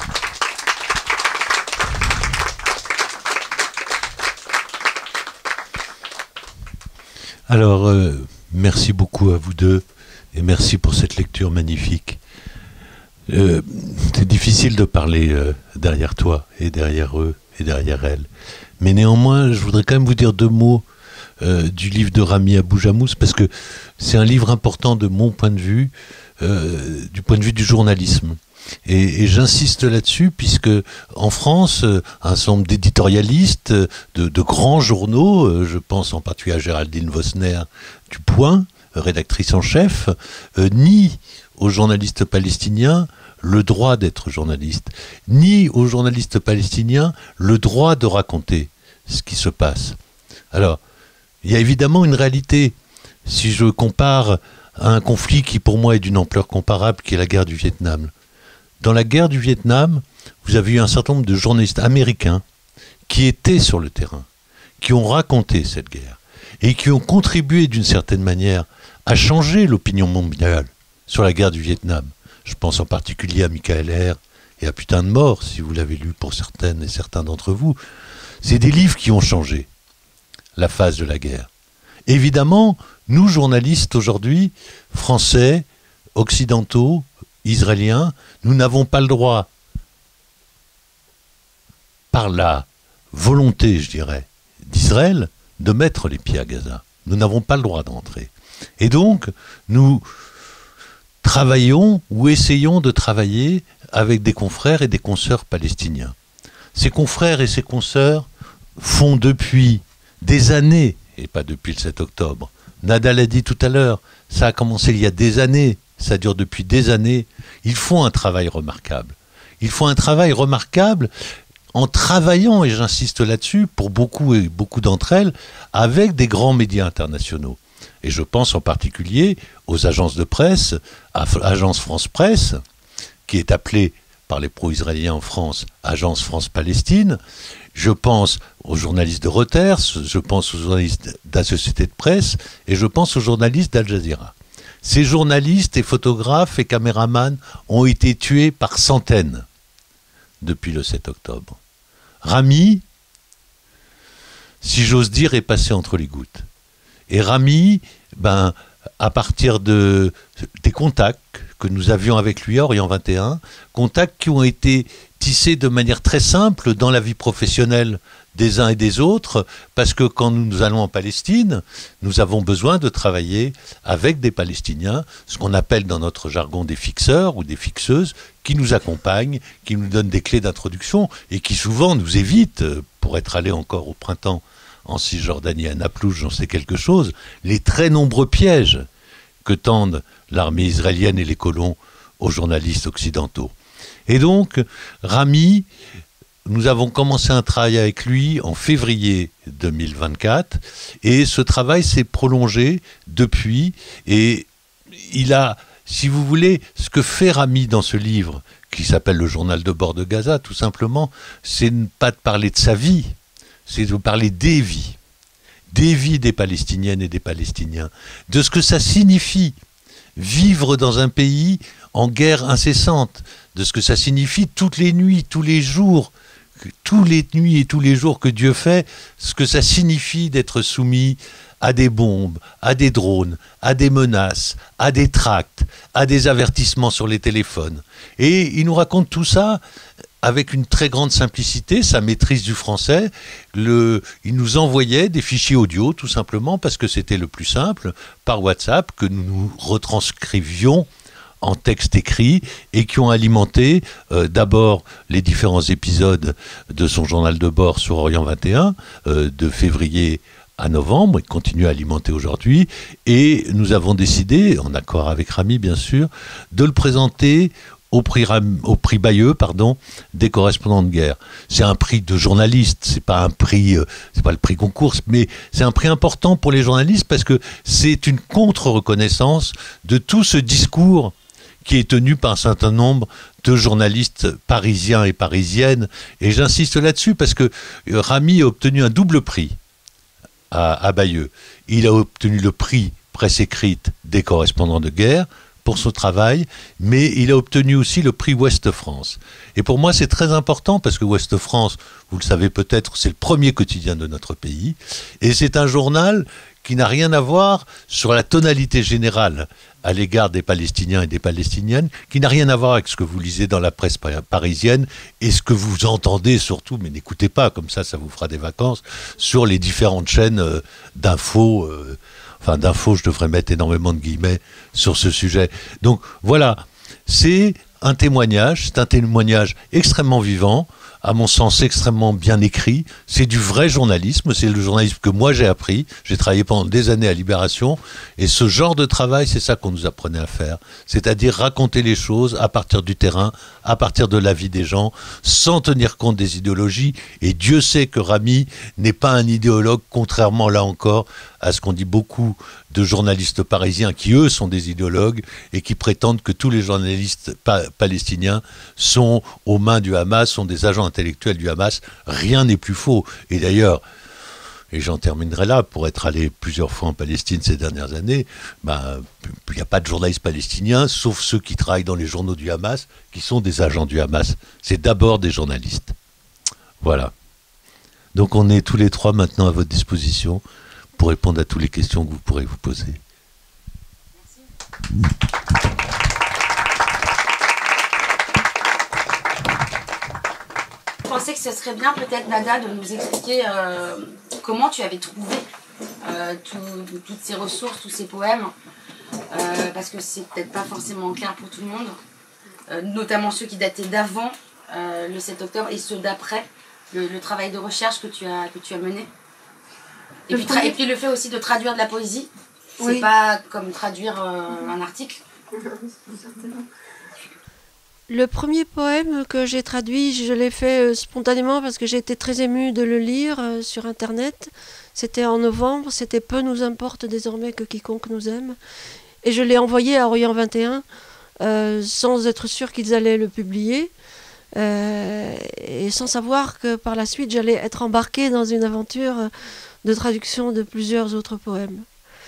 Alors, euh, merci beaucoup à vous deux et merci pour cette lecture magnifique. Euh, c'est difficile de parler euh, derrière toi et derrière eux et derrière elle. Mais néanmoins, je voudrais quand même vous dire deux mots euh, du livre de Rami Abou Jamous, parce que c'est un livre important de mon point de vue, euh, du point de vue du journalisme. Et, et j'insiste là-dessus, puisque en France, un certain nombre d'éditorialistes, de, de grands journaux, je pense en particulier à Géraldine Vosner du Point, rédactrice en chef, euh, nient aux journalistes palestiniens le droit d'être journaliste, ni aux journalistes palestiniens le droit de raconter ce qui se passe. Alors, il y a évidemment une réalité. Si je compare à un conflit qui pour moi est d'une ampleur comparable, qui est la guerre du Vietnam. Dans la guerre du Vietnam, vous avez eu un certain nombre de journalistes américains qui étaient sur le terrain, qui ont raconté cette guerre et qui ont contribué d'une certaine manière à changer l'opinion mondiale sur la guerre du Vietnam. Je pense en particulier à Michael Herr et à Putain de mort, si vous l'avez lu pour certaines et certains d'entre vous. C'est des livres qui ont changé la phase de la guerre. Évidemment, nous, journalistes aujourd'hui, français, occidentaux, israéliens, nous n'avons pas le droit, par la volonté, je dirais, d'Israël, de mettre les pieds à Gaza. Nous n'avons pas le droit d'entrer. Et donc, nous travaillons ou essayons de travailler avec des confrères et des consoeurs palestiniens. Ces confrères et ces consoeurs font depuis des années, et pas depuis le sept octobre, Nada l'a dit tout à l'heure, ça a commencé il y a des années, ça dure depuis des années, ils font un travail remarquable. Ils font un travail remarquable en travaillant, et j'insiste là-dessus, pour beaucoup et beaucoup d'entre elles, avec des grands médias internationaux. Et je pense en particulier aux agences de presse, à Agence France Presse, qui est appelée par les pro-israéliens en France, Agence France-Palestine. Je pense aux journalistes de Reuters, je pense aux journalistes de la Société de Presse, et je pense aux journalistes d'Al Jazeera. Ces journalistes et photographes et caméramans ont été tués par centaines depuis le sept octobre. Rami, si j'ose dire, est passé entre les gouttes. Et Rami, ben, à partir de, des contacts que nous avions avec lui à Orient vingt et un, contacts qui ont été tissés de manière très simple dans la vie professionnelle des uns et des autres, parce que quand nous allons en Palestine, nous avons besoin de travailler avec des Palestiniens, ce qu'on appelle dans notre jargon des fixeurs ou des fixeuses, qui nous accompagnent, qui nous donnent des clés d'introduction et qui souvent nous évitent, pour être allés encore au printemps en Cisjordanie, à Naplouse, j'en sais quelque chose, les très nombreux pièges que tendent l'armée israélienne et les colons aux journalistes occidentaux. Et donc, Rami, nous avons commencé un travail avec lui en février deux mille vingt-quatre, et ce travail s'est prolongé depuis, et il a, si vous voulez, ce que fait Rami dans ce livre, qui s'appelle Le journal de bord de Gaza, tout simplement, c'est ne pas de parler de sa vie, c'est de parler des vies, des vies des Palestiniennes et des Palestiniens, de ce que ça signifie vivre dans un pays en guerre incessante, de ce que ça signifie toutes les nuits, tous les jours, tous les nuits et tous les jours que Dieu fait, ce que ça signifie d'être soumis à des bombes, à des drones, à des menaces, à des tracts, à des avertissements sur les téléphones. Et il nous raconte tout ça avec une très grande simplicité, sa maîtrise du français. Le, il nous envoyait des fichiers audio, tout simplement, parce que c'était le plus simple, par WhatsApp, que nous nous retranscrivions en texte écrit et qui ont alimenté euh, d'abord les différents épisodes de son journal de bord sur Orient vingt et un, euh, de février à novembre, et continue à alimenter aujourd'hui. Et nous avons décidé, en accord avec Rami bien sûr, de le présenter au prix, Ram, au prix Bayeux, pardon, des correspondants de guerre. C'est un prix de journaliste, c'est pas un prix, euh, c'est pas le prix concours, mais c'est un prix important pour les journalistes parce que c'est une contre-reconnaissance de tout ce discours qui est tenu par un certain nombre de journalistes parisiens et parisiennes. Et j'insiste là-dessus parce que Rami a obtenu un double prix à, à Bayeux. Il a obtenu le prix presse écrite des correspondants de guerre pour son travail, mais il a obtenu aussi le prix Ouest France. Et pour moi, c'est très important parce que Ouest France, vous le savez peut-être, c'est le premier quotidien de notre pays. Et c'est un journal qui n'a rien à voir sur la tonalité générale à l'égard des Palestiniens et des Palestiniennes, qui n'a rien à voir avec ce que vous lisez dans la presse parisienne et ce que vous entendez surtout, mais n'écoutez pas, comme ça, ça vous fera des vacances, sur les différentes chaînes euh, d'infos, euh, enfin d'infos, je devrais mettre énormément de guillemets sur ce sujet. Donc voilà, c'est un témoignage, c'est un témoignage extrêmement vivant, à mon sens extrêmement bien écrit, c'est du vrai journalisme, c'est le journalisme que moi j'ai appris, j'ai travaillé pendant des années à Libération, et ce genre de travail, c'est ça qu'on nous apprenait à faire, c'est-à-dire raconter les choses à partir du terrain, à partir de la vie des gens, sans tenir compte des idéologies, et Dieu sait que Rami n'est pas un idéologue, contrairement là encore à ce qu'on dit beaucoup de journalistes parisiens qui, eux, sont des idéologues et qui prétendent que tous les journalistes pa- palestiniens sont aux mains du Hamas, sont des agents intellectuels du Hamas. Rien n'est plus faux. Et d'ailleurs, et j'en terminerai là, pour être allé plusieurs fois en Palestine ces dernières années, ben, il n'y a pas de journalistes palestiniens, sauf ceux qui travaillent dans les journaux du Hamas, qui sont des agents du Hamas. C'est d'abord des journalistes. Voilà. Donc on est tous les trois maintenant à votre disposition pour répondre à toutes les questions que vous pourrez vous poser. Merci. Je pensais que ce serait bien peut-être, Nada, de nous expliquer euh, comment tu avais trouvé euh, tout, toutes ces ressources, tous ces poèmes, euh, parce que c'est peut-être pas forcément clair pour tout le monde, euh, notamment ceux qui dataient d'avant euh, le sept octobre et ceux d'après, le, le travail de recherche que tu as, que tu as mené. Et puis, et puis le fait aussi de traduire de la poésie, c'est oui. Pas comme traduire euh, un article. Le premier poème que j'ai traduit, je l'ai fait euh, spontanément parce que j'ai été très émue de le lire euh, sur Internet. C'était en novembre, c'était « Peu nous importe désormais que quiconque nous aime ». Et je l'ai envoyé à Orient vingt et un euh, sans être sûre qu'ils allaient le publier. Euh, et sans savoir que par la suite j'allais être embarquée dans une aventure de traduction de plusieurs autres poèmes.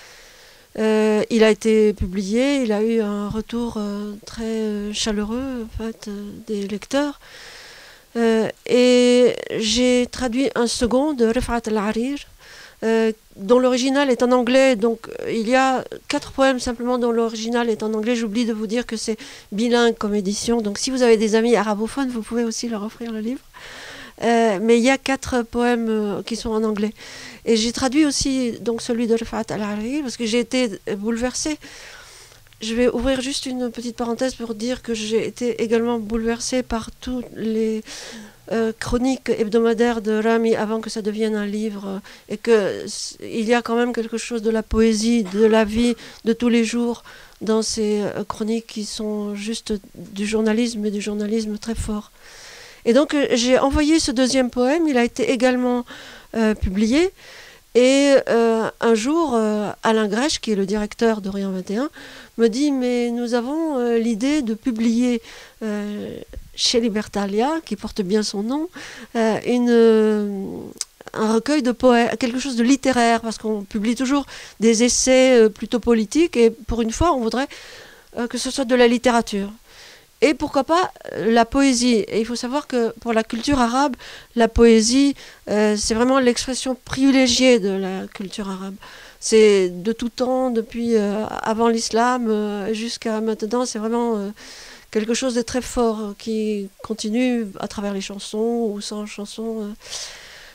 Euh, il a été publié, il a eu un retour euh, très euh, chaleureux en fait, euh, des lecteurs. Euh, et j'ai traduit un second de Rifat al-Harir, euh, dont l'original est en anglais. Donc il y a quatre poèmes simplement dont l'original est en anglais. J'oublie de vous dire que c'est bilingue comme édition. Donc si vous avez des amis arabophones, vous pouvez aussi leur offrir le livre. Euh, mais il y a quatre poèmes euh, qui sont en anglais. Et j'ai traduit aussi donc, celui de Rifat al-Harir parce que j'ai été bouleversée. Je vais ouvrir juste une petite parenthèse pour dire que j'ai été également bouleversée par tous les euh, chroniques hebdomadaires de Rami avant que ça devienne un livre. Et qu'il y a quand même quelque chose de la poésie, de la vie de tous les jours dans ces euh, chroniques qui sont juste du journalisme et du journalisme très fort. Et donc euh, j'ai envoyé ce deuxième poème, il a été également euh, publié. Et euh, un jour, euh, Alain Grèche, qui est le directeur d'Orient vingt et un, me dit « Mais nous avons euh, l'idée de publier euh, chez Libertalia, qui porte bien son nom, euh, une, euh, un recueil de poèmes, quelque chose de littéraire, parce qu'on publie toujours des essais euh, plutôt politiques, et pour une fois, on voudrait euh, que ce soit de la littérature. » Et pourquoi pas la poésie. Et il faut savoir que pour la culture arabe, la poésie, euh, c'est vraiment l'expression privilégiée de la culture arabe. C'est de tout temps, depuis euh, avant l'islam euh, jusqu'à maintenant, c'est vraiment euh, quelque chose de très fort euh, qui continue à travers les chansons ou sans chansons. Euh.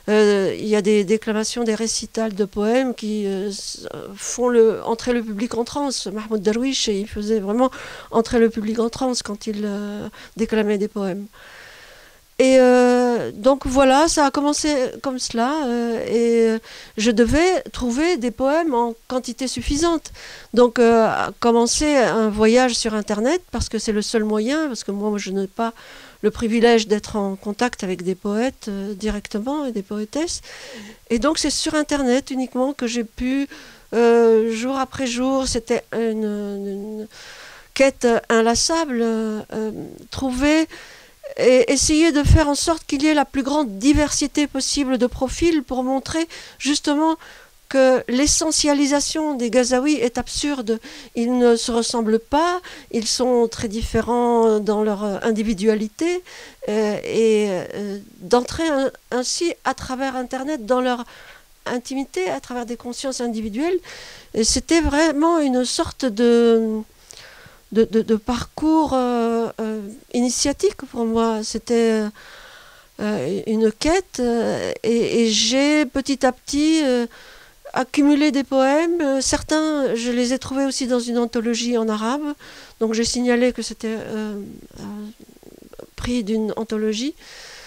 Euh, il y a des déclamations, des récitals de poèmes qui euh, font le, entrer le public en transe. Mahmoud Darwish, il faisait vraiment entrer le public en transe quand il euh, déclamait des poèmes. Et euh, donc voilà, ça a commencé comme cela, euh, et je devais trouver des poèmes en quantité suffisante. Donc euh, commencer un voyage sur Internet, parce que c'est le seul moyen, parce que moi je n'ai pas le privilège d'être en contact avec des poètes euh, directement, et des poétesses. Et donc c'est sur Internet uniquement que j'ai pu, euh, jour après jour, c'était une, une quête inlassable, euh, trouver... et essayer de faire en sorte qu'il y ait la plus grande diversité possible de profils pour montrer justement que l'essentialisation des Gazaouis est absurde. Ils ne se ressemblent pas, ils sont très différents dans leur individualité, euh, et euh, d'entrer un, ainsi à travers Internet dans leur intimité, à travers des consciences individuelles. Et c'était vraiment une sorte de... De, de, de parcours euh, euh, initiatique pour moi. C'était euh, une quête, euh, et, et j'ai petit à petit euh, accumulé des poèmes. Certains, je les ai trouvés aussi dans une anthologie en arabe, donc j'ai signalé que c'était euh, euh, pris d'une anthologie.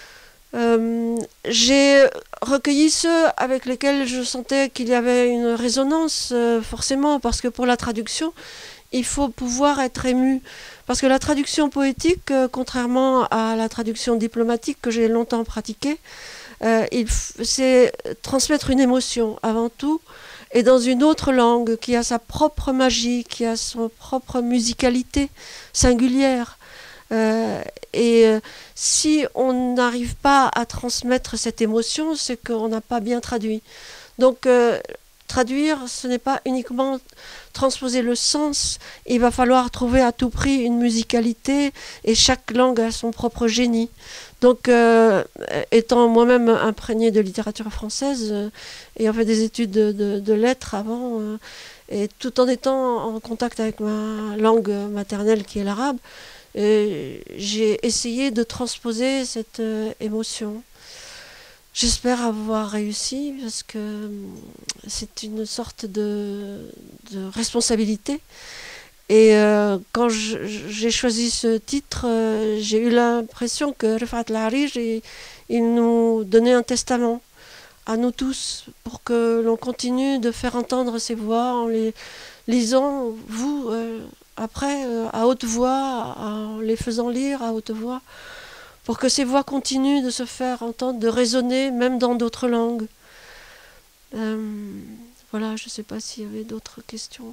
Euh, j'ai recueilli ceux avec lesquels je sentais qu'il y avait une résonance, euh, forcément, parce que pour la traduction, il faut pouvoir être ému. Parce que la traduction poétique, euh, contrairement à la traduction diplomatique que j'ai longtemps pratiquée, euh, c'est transmettre une émotion avant tout, et dans une autre langue qui a sa propre magie, qui a son propre musicalité singulière. Euh, et euh, si on n'arrive pas à transmettre cette émotion, c'est qu'on n'a pas bien traduit. Donc, euh, traduire, ce n'est pas uniquement transposer le sens, il va falloir trouver à tout prix une musicalité, et chaque langue a son propre génie. Donc, euh, étant moi-même imprégnée de littérature française, euh, ayant fait des études de, de, de lettres avant, euh, et tout en étant en contact avec ma langue maternelle qui est l'arabe, euh, j'ai essayé de transposer cette euh, émotion. J'espère avoir réussi, parce que c'est une sorte de, de responsabilité. Et euh, quand j'ai choisi ce titre, euh, j'ai eu l'impression que Rifat Al-Hariri, il, il nous donnait un testament à nous tous, pour que l'on continue de faire entendre ces voix en les lisant, vous, euh, après, euh, à haute voix, en les faisant lire à haute voix, pour que ces voix continuent de se faire entendre, de résonner même dans d'autres langues. Euh, voilà, je ne sais pas s'il y avait d'autres questions.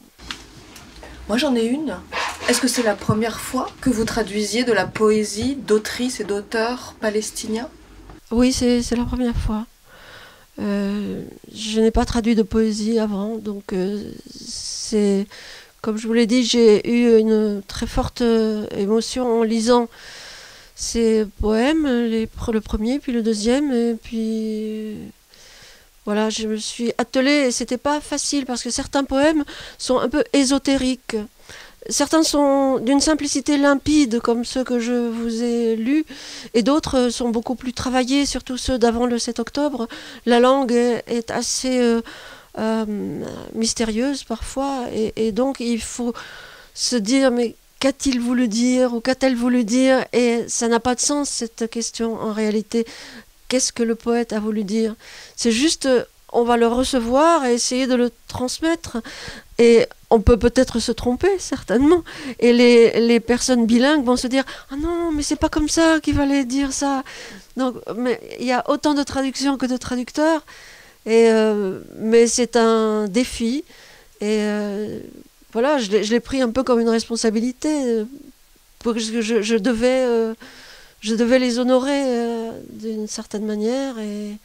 Moi j'en ai une. Est-ce que c'est la première fois que vous traduisiez de la poésie d'autrices et d'auteurs palestiniens? Oui, c'est la première fois. Euh, je n'ai pas traduit de poésie avant, donc euh, c'est, comme je vous l'ai dit, j'ai eu une très forte émotion en lisant ces poèmes, les, le premier, puis le deuxième, et puis voilà, je me suis attelée, et c'était pas facile, parce que certains poèmes sont un peu ésotériques. Certains sont d'une simplicité limpide, comme ceux que je vous ai lus, et d'autres sont beaucoup plus travaillés, surtout ceux d'avant le sept octobre. La langue est, est assez euh, euh, mystérieuse parfois, et, et donc il faut se dire, mais qu'a-t-il voulu dire, ou qu'a-t-elle voulu dire? Et ça n'a pas de sens, cette question, en réalité. Qu'est-ce que le poète a voulu dire? C'est juste, on va le recevoir et essayer de le transmettre. Et on peut peut-être se tromper, certainement. Et les, les personnes bilingues vont se dire « Ah non, mais c'est pas comme ça qu'il fallait dire ça ». Donc, mais il y a autant de traductions que de traducteurs. Et, euh, mais c'est un défi. Et... Euh, Voilà, je l'ai pris un peu comme une responsabilité, parce que je, je, devais, euh, je devais les honorer euh, d'une certaine manière. Et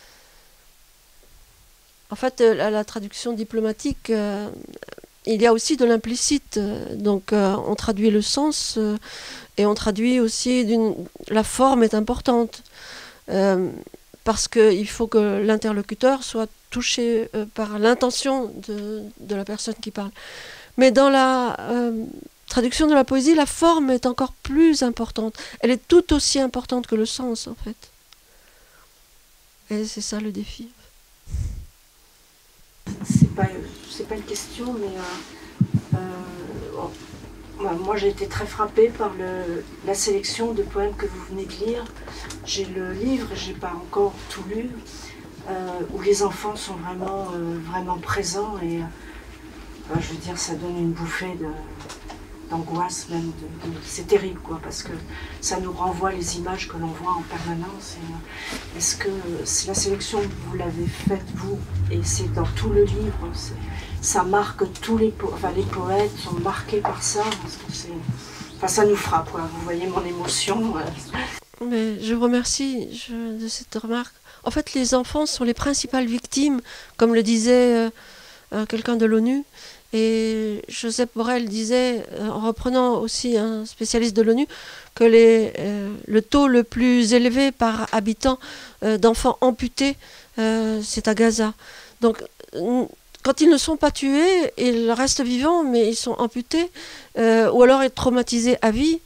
en fait, la, la traduction diplomatique, euh, il y a aussi de l'implicite. Donc, euh, on traduit le sens, euh, et on traduit aussi d'une... La forme est importante, euh, parce qu'il faut que l'interlocuteur soit touché euh, par l'intention de, de la personne qui parle. Mais dans la euh, traduction de la poésie, la forme est encore plus importante. Elle est tout aussi importante que le sens, en fait. Et c'est ça le défi. C'est pas, c'est pas une question, mais euh, euh, bon, bah, moi j'ai été très frappée par le, la sélection de poèmes que vous venez de lire. J'ai le livre, j'ai pas encore tout lu, euh, où les enfants sont vraiment, euh, vraiment présents et euh, je veux dire, ça donne une bouffée de, d'angoisse même. De, de, c'est terrible quoi, parce que ça nous renvoie les images que l'on voit en permanence. Et, euh, est-ce que c'est la sélection que vous l'avez faite vous, et c'est dans tout le livre, c'est, ça marque tous les, po- enfin, les poètes sont marqués par ça, parce que c'est, enfin, ça nous frappe quoi. Vous voyez mon émotion. Euh. Mais je vous remercie je, de cette remarque. En fait, les enfants sont les principales victimes, comme le disait euh, euh, quelqu'un de l'ONU. Et Joseph Borrell disait, euh, en reprenant aussi un spécialiste de l'ONU, que les, euh, le taux le plus élevé par habitant euh, d'enfants amputés, euh, c'est à Gaza. Donc, euh, quand ils ne sont pas tués, ils restent vivants, mais ils sont amputés, euh, ou alors être traumatisés à vie.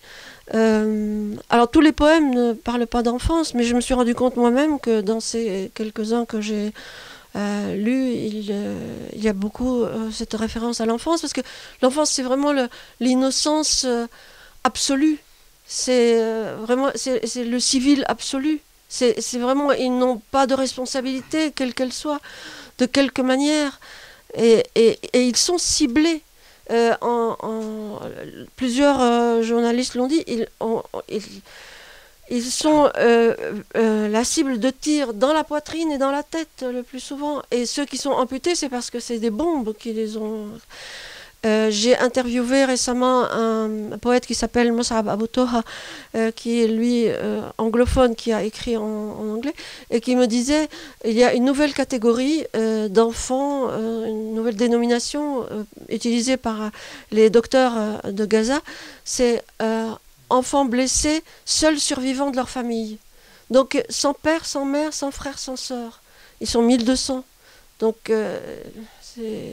Euh, alors, tous les poèmes ne parlent pas d'enfance, mais je me suis rendu compte moi-même que dans ces quelques-uns que j'ai Euh, lu, il, euh, il y a beaucoup euh, cette référence à l'enfance, parce que l'enfance, c'est vraiment le, l'innocence euh, absolue. C'est euh, vraiment c'est, c'est le civil absolu. C'est, c'est vraiment, ils n'ont pas de responsabilité, quelle qu'elle soit, de quelque manière. Et, et, et ils sont ciblés. Euh, en, en, plusieurs euh, journalistes l'ont dit, ils, on, ils, Ils sont euh, euh, la cible de tirs dans la poitrine et dans la tête le plus souvent. Et ceux qui sont amputés, c'est parce que c'est des bombes qui les ont... Euh, j'ai interviewé récemment un, un poète qui s'appelle Mus'ab Abu Toha, euh, qui est lui euh, anglophone, qui a écrit en, en anglais, et qui me disait il y a une nouvelle catégorie euh, d'enfants, euh, une nouvelle dénomination euh, utilisée par les docteurs euh, de Gaza, c'est... Euh, enfants blessés, seuls survivants de leur famille. Donc sans père, sans mère, sans frère, sans sœur. Ils sont mille deux cents. Donc euh, c'est...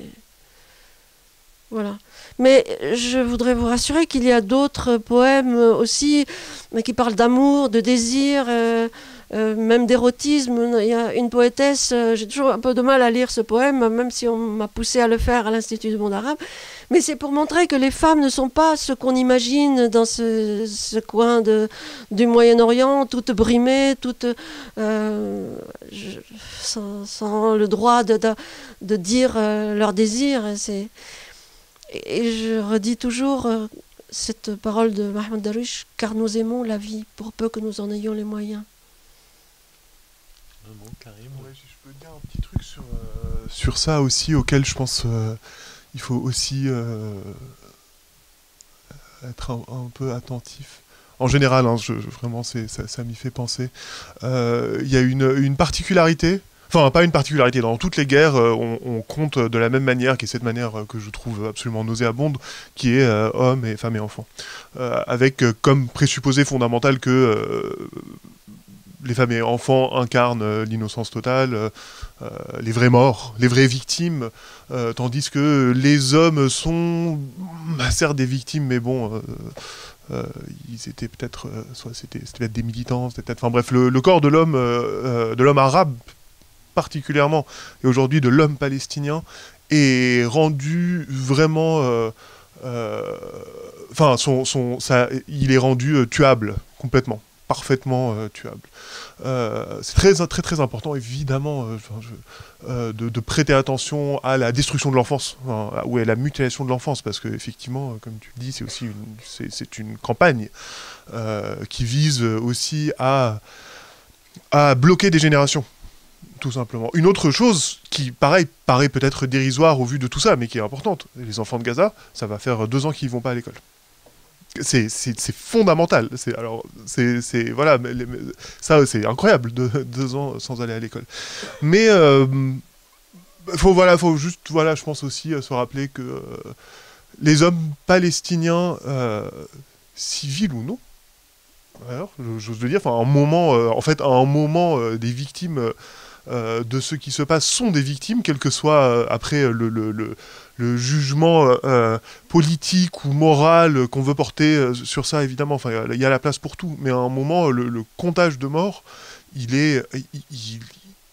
Voilà. Mais je voudrais vous rassurer qu'il y a d'autres poèmes aussi, mais qui parlent d'amour, de désir, euh, euh, même d'érotisme. Il y a une poétesse, euh, j'ai toujours un peu de mal à lire ce poème, même si on m'a poussé à le faire à l'Institut du monde arabe. Mais c'est pour montrer que les femmes ne sont pas ce qu'on imagine dans ce, ce coin de, du Moyen-Orient, toutes brimées, toutes euh, je, sans, sans le droit de, de, de dire euh, leur désir. C'est... Et je redis toujours euh, cette parole de Mohamed Darwish, car nous aimons la vie, pour peu que nous en ayons les moyens. Bon, Karim, ouais, je peux dire un petit truc sur, euh, sur ça aussi, auquel je pense euh, il faut aussi euh, être un, un peu attentif. En général, hein, je, je, vraiment, c'est, ça, ça m'y fait penser. Il euh, y a une, une particularité. Enfin, pas une particularité, dans toutes les guerres, euh, on, on compte de la même manière, qui est cette manière euh, que je trouve absolument nauséabonde, qui est euh, hommes et femmes et enfants. Euh, avec euh, comme présupposé fondamental que euh, les femmes et enfants incarnent euh, l'innocence totale, euh, euh, les vrais morts, les vraies victimes, euh, tandis que les hommes sont, bah, certes des victimes, mais bon... Euh, Euh, ils étaient peut-être, euh, soit c'était, c'était peut-être des militants, c'était peut-être, enfin bref, le, le corps de l'homme, euh, euh, de l'homme arabe particulièrement, et aujourd'hui de l'homme palestinien, est rendu vraiment, euh, euh, enfin, son, son, ça, il est rendu euh, tuable complètement, parfaitement euh, tuable. Euh, c'est très, très, très important, évidemment, euh, je, euh, de, de prêter attention à la destruction de l'enfance, hein, ou à la mutilation de l'enfance, parce qu'effectivement, comme tu le dis, c'est aussi une, c'est, c'est une campagne euh, qui vise aussi à, à bloquer des générations, tout simplement. Une autre chose qui, pareil, paraît peut-être dérisoire au vu de tout ça, mais qui est importante, les enfants de Gaza, ça va faire deux ans qu'ils ne vont pas à l'école. C'est, c'est, c'est fondamental. C'est, alors, c'est, c'est, voilà, mais, mais, ça, c'est incroyable, deux, deux ans sans aller à l'école. Mais euh, faut, voilà, faut juste, voilà, je pense aussi euh, se rappeler que euh, les hommes palestiniens, euh, civils ou non, alors, j'ose le dire, enfin, un moment, euh, en fait, à un moment, euh, des victimes euh, de ce qui se passe sont des victimes, quel que soit euh, après le, le, le le jugement euh, politique ou moral qu'on veut porter euh, sur ça, évidemment. Enfin, il y a la place pour tout. Mais à un moment, le, le comptage de morts, il est, il, il,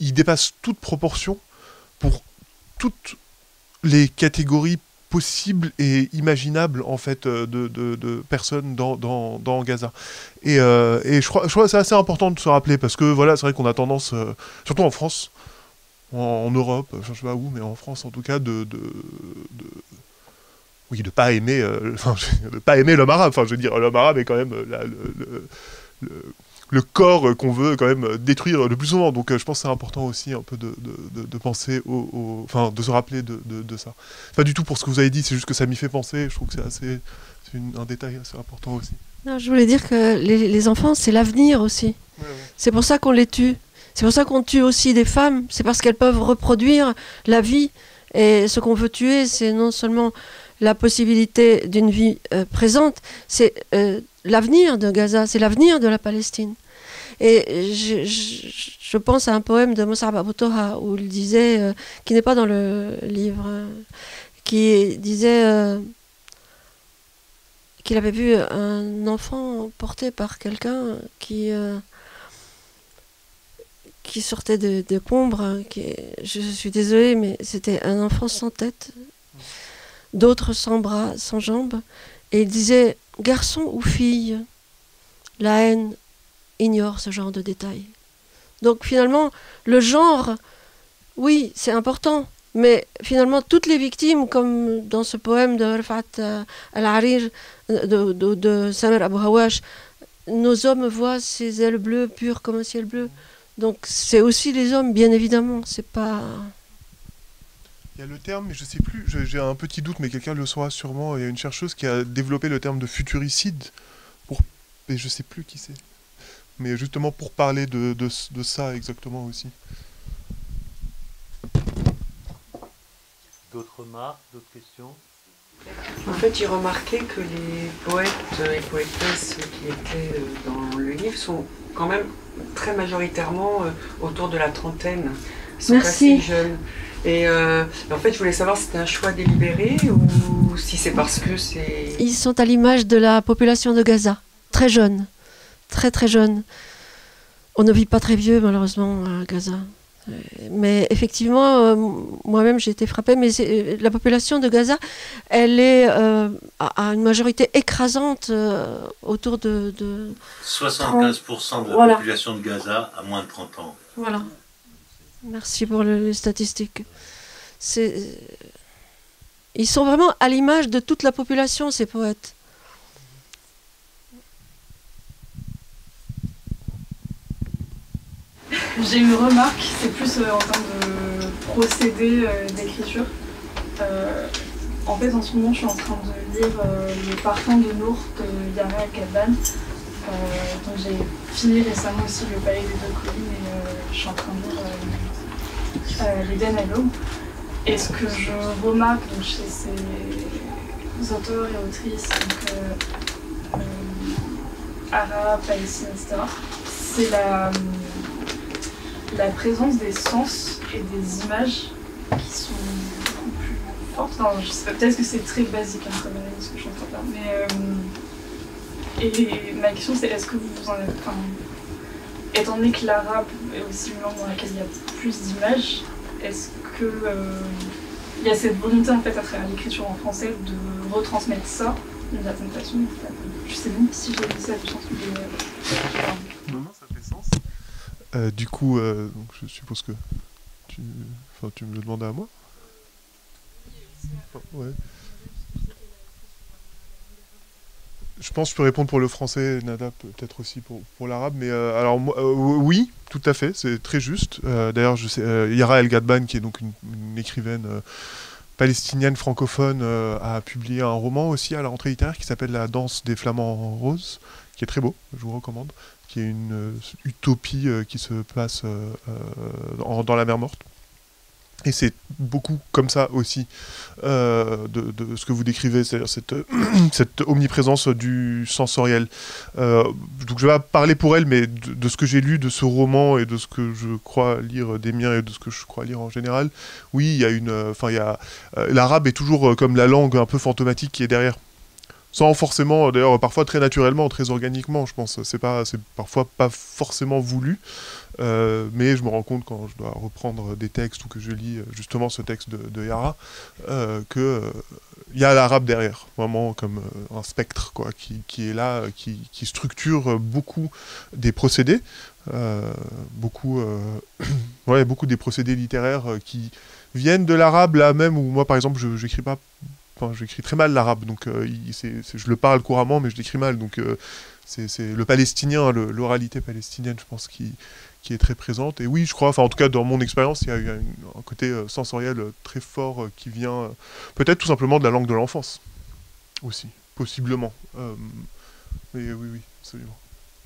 il dépasse toute proportion pour toutes les catégories possibles et imaginables en fait de, de, de personnes dans, dans, dans Gaza. Et, euh, et je crois, je crois que c'est assez important de se rappeler parce que voilà, c'est vrai qu'on a tendance, euh, surtout en France, en, en Europe, je ne sais pas où, mais en France en tout cas, de, de, de oui, de pas aimer, euh, enfin, de pas aimer l'homme arabe. Enfin, je veux dire, l'homme arabe est quand même la, le, le, le, le corps qu'on veut quand même détruire le plus souvent. Donc, euh, je pense que c'est important aussi un peu de, de, de, de penser au, au, enfin, de se rappeler de, de, de ça. Pas du tout pour ce que vous avez dit, c'est juste que ça m'y fait penser. Je trouve que c'est assez, c'est une, un détail assez important aussi. Non, je voulais dire que les, les enfants, c'est l'avenir aussi. Ouais, ouais. C'est pour ça qu'on les tue. C'est pour ça qu'on tue aussi des femmes. C'est parce qu'elles peuvent reproduire la vie. Et ce qu'on veut tuer, c'est non seulement la possibilité d'une vie euh, présente, c'est euh, l'avenir de Gaza, c'est l'avenir de la Palestine. Et je, je, je pense à un poème de Moussab Abou Toha où il disait, euh, qui n'est pas dans le livre, euh, qui disait euh, qu'il avait vu un enfant porté par quelqu'un qui, euh, qui sortait de, de Combre. Qui, je suis désolée, mais c'était un enfant sans tête, d'autres sans bras, sans jambes. Et il disait, garçon ou fille, la haine ignore ce genre de détails. Donc finalement, le genre, oui, c'est important, mais finalement, toutes les victimes, comme dans ce poème de Rafat euh, Al-Harir, de, de, de Samer Abou Hawash, nos hommes voient ces ailes bleues pures comme un ciel bleu. Donc c'est aussi les hommes, bien évidemment, c'est pas... Il y a le terme, mais je ne sais plus, j'ai un petit doute, mais quelqu'un le saura sûrement. Il y a une chercheuse qui a développé le terme de futuricide, pour... et je ne sais plus qui c'est. Mais justement pour parler de, de, de ça exactement aussi. D'autres remarques, d'autres questions? En fait, j'ai remarqué que les poètes et poétesses qui étaient dans le livre sont quand même très majoritairement autour de la trentaine. Ils sont Merci. Pas si jeunes. Et euh, en fait, je voulais savoir si c'était un choix délibéré ou si c'est parce que c'est... Ils sont à l'image de la population de Gaza, très jeunes, très très jeunes. On ne vit pas très vieux, malheureusement, à Gaza. Mais effectivement, euh, moi-même, j'ai été frappée, mais la population de Gaza, elle est euh, à, à une majorité écrasante euh, autour de... de soixante-quinze pour cent de la Voilà. population de Gaza a moins de trente ans. Voilà. Merci pour le, les statistiques. C'est... Ils sont vraiment à l'image de toute la population, ces poètes. J'ai une remarque, c'est plus euh, en termes de procédé euh, d'écriture. Euh, en fait, en ce moment, je suis en train de lire euh, Le Parfum de Nour de Yahya Al-Kadban. Euh, donc j'ai fini récemment aussi Le Palais des Deux Collines et euh, je suis en train de lire euh, euh, L'Éden à l'aube. Et ce que je remarque donc, chez ces auteurs et autrices donc, euh, euh, arabes, palestiniens, et cetera, c'est la, la présence des sens et des images qui sont beaucoup plus fortes. Non, je sais pas, peut-être que c'est très basique hein, comme analyse que je suis en train de faire, mais euh, et ma question c'est est-ce que vous en êtes, enfin, étant donné que l'arabe est aussi une langue dans laquelle il y a plus d'images, est-ce que euh, il y a cette volonté en fait à travers l'écriture en français de retransmettre ça d'une certaine façon? Je sais même si j'ai dit ça du sens mais euh, non, non, ça fait sens. Euh, du coup, euh, donc je suppose que tu, enfin, tu me le demandais à moi. Enfin, ouais. Je pense que je peux répondre pour le français, Nada peut-être aussi pour, pour l'arabe, mais euh, alors moi, euh, oui, tout à fait, c'est très juste. Euh, D'ailleurs, je sais, euh, Yahya Al-Kadban, qui est donc une, une écrivaine euh, palestinienne francophone, euh, a publié un roman aussi à la rentrée littéraire qui s'appelle La danse des flamants roses, qui est très beau, je vous recommande, qui est une euh, utopie euh, qui se passe euh, euh, en, dans la mer Morte. Et c'est beaucoup comme ça aussi euh, de, de ce que vous décrivez, c'est-à-dire cette, cette omniprésence du sensoriel. Euh, donc je vais pas parler pour elle, mais de, de ce que j'ai lu de ce roman et de ce que je crois lire des miens et de ce que je crois lire en général, oui, il y a une, enfin il y a euh, l'arabe est toujours euh, comme la langue un peu fantomatique qui est derrière. Sans forcément, d'ailleurs, parfois très naturellement, très organiquement, je pense. C'est pas, c'est parfois pas forcément voulu. Euh, mais je me rends compte quand je dois reprendre des textes ou que je lis justement ce texte de, de Yara, euh, que euh, il y a l'arabe derrière, vraiment comme euh, un spectre quoi, qui, qui est là, qui, qui structure beaucoup des procédés, euh, beaucoup, euh, ouais, beaucoup des procédés littéraires euh, qui viennent de l'arabe là même, où moi par exemple je j'écris pas, enfin j'écris très mal l'arabe, donc euh, il, c'est, c'est, je le parle couramment mais je l'écris mal, donc euh, c'est, c'est le palestinien, le, l'oralité palestinienne je pense qui, qui est très présente, et oui je crois, enfin en tout cas dans mon expérience il y a eu un, un côté euh, sensoriel euh, très fort euh, qui vient euh, peut-être tout simplement de la langue de l'enfance aussi, possiblement, euh, mais oui oui absolument.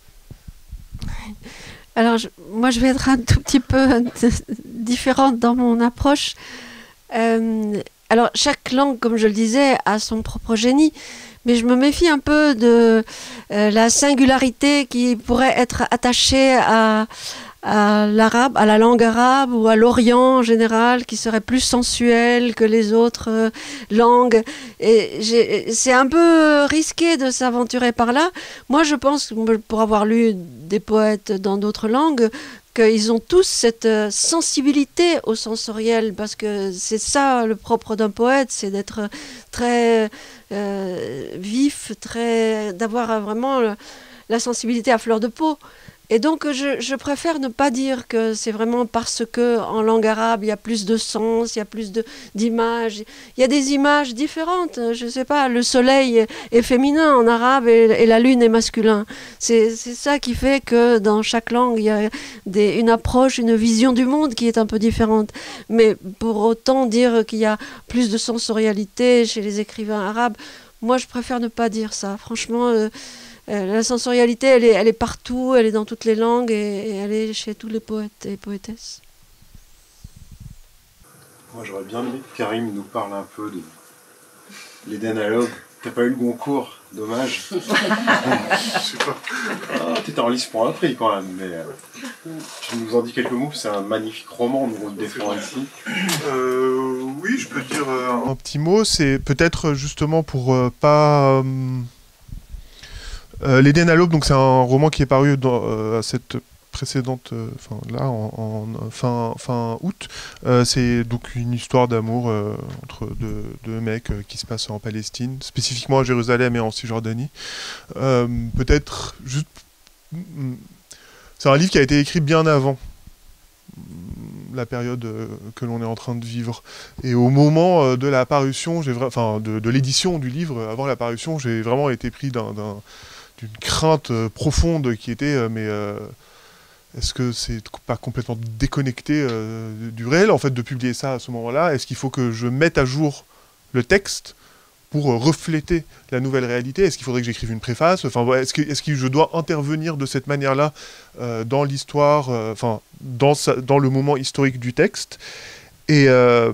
Alors, je, moi, je vais être un tout petit peu différente dans mon approche. Euh, alors, chaque langue, comme je le disais, a son propre génie, mais je me méfie un peu de euh, la singularité qui pourrait être attachée à, à l'arabe, à la langue arabe ou à l'Orient en général, qui serait plus sensuelle que les autres euh, langues. Et j'ai, c'est un peu risqué de s'aventurer par là. Moi, je pense, pour avoir lu des poètes dans d'autres langues, qu'ils ont tous cette sensibilité au sensoriel, parce que c'est ça le propre d'un poète, c'est d'être très euh, vif, très, d'avoir vraiment le, la sensibilité à fleur de peau. Et donc, je, je préfère ne pas dire que c'est vraiment parce que en langue arabe, il y a plus de sens, il y a plus de, d'images. Il y a des images différentes. Je ne sais pas, le soleil est féminin en arabe et, et la lune est masculin. C'est, c'est ça qui fait que dans chaque langue, il y a des, une approche, une vision du monde qui est un peu différente. Mais pour autant dire qu'il y a plus de sensorialité chez les écrivains arabes, moi, je préfère ne pas dire ça. Franchement... Euh, Euh, la sensorialité, elle est, elle est partout, elle est dans toutes les langues et, et elle est chez tous les poètes et poétesses. Moi, j'aurais bien aimé que Karim nous parle un peu de l'Éden analogue. T'as pas eu le Goncourt, dommage. Je sais pas. Ah, t'étais en lice pour un prix quand même, mais euh, tu nous en dis quelques mots, c'est un magnifique roman, nous on le défend ici. Euh, oui, je peux dire euh, un petit mot, c'est peut-être justement pour euh, pas... Euh, Euh, L'Éden à l'aube, donc c'est un roman qui est paru dans, euh, à cette précédente, enfin euh, là en, en fin, fin août. Euh, c'est donc une histoire d'amour euh, entre deux, deux mecs euh, qui se passe en Palestine, spécifiquement à Jérusalem et en Cisjordanie. Euh, Peut-être juste, c'est un livre qui a été écrit bien avant la période euh, que l'on est en train de vivre. Et au moment euh, de la parution, j'ai enfin de, de l'édition du livre, avant la parution, j'ai vraiment été pris d'un, d'un d'une crainte euh, profonde qui était euh, mais euh, est-ce que c'est pas complètement déconnecté euh, du réel en fait de publier ça à ce moment-là? Est-ce qu'il faut que je mette à jour le texte pour euh, refléter la nouvelle réalité? Est-ce qu'il faudrait que j'écrive une préface? Enfin, est-ce que, est-ce que je dois intervenir de cette manière-là euh, dans l'histoire, euh, enfin dans, sa, dans le moment historique du texte? Et euh,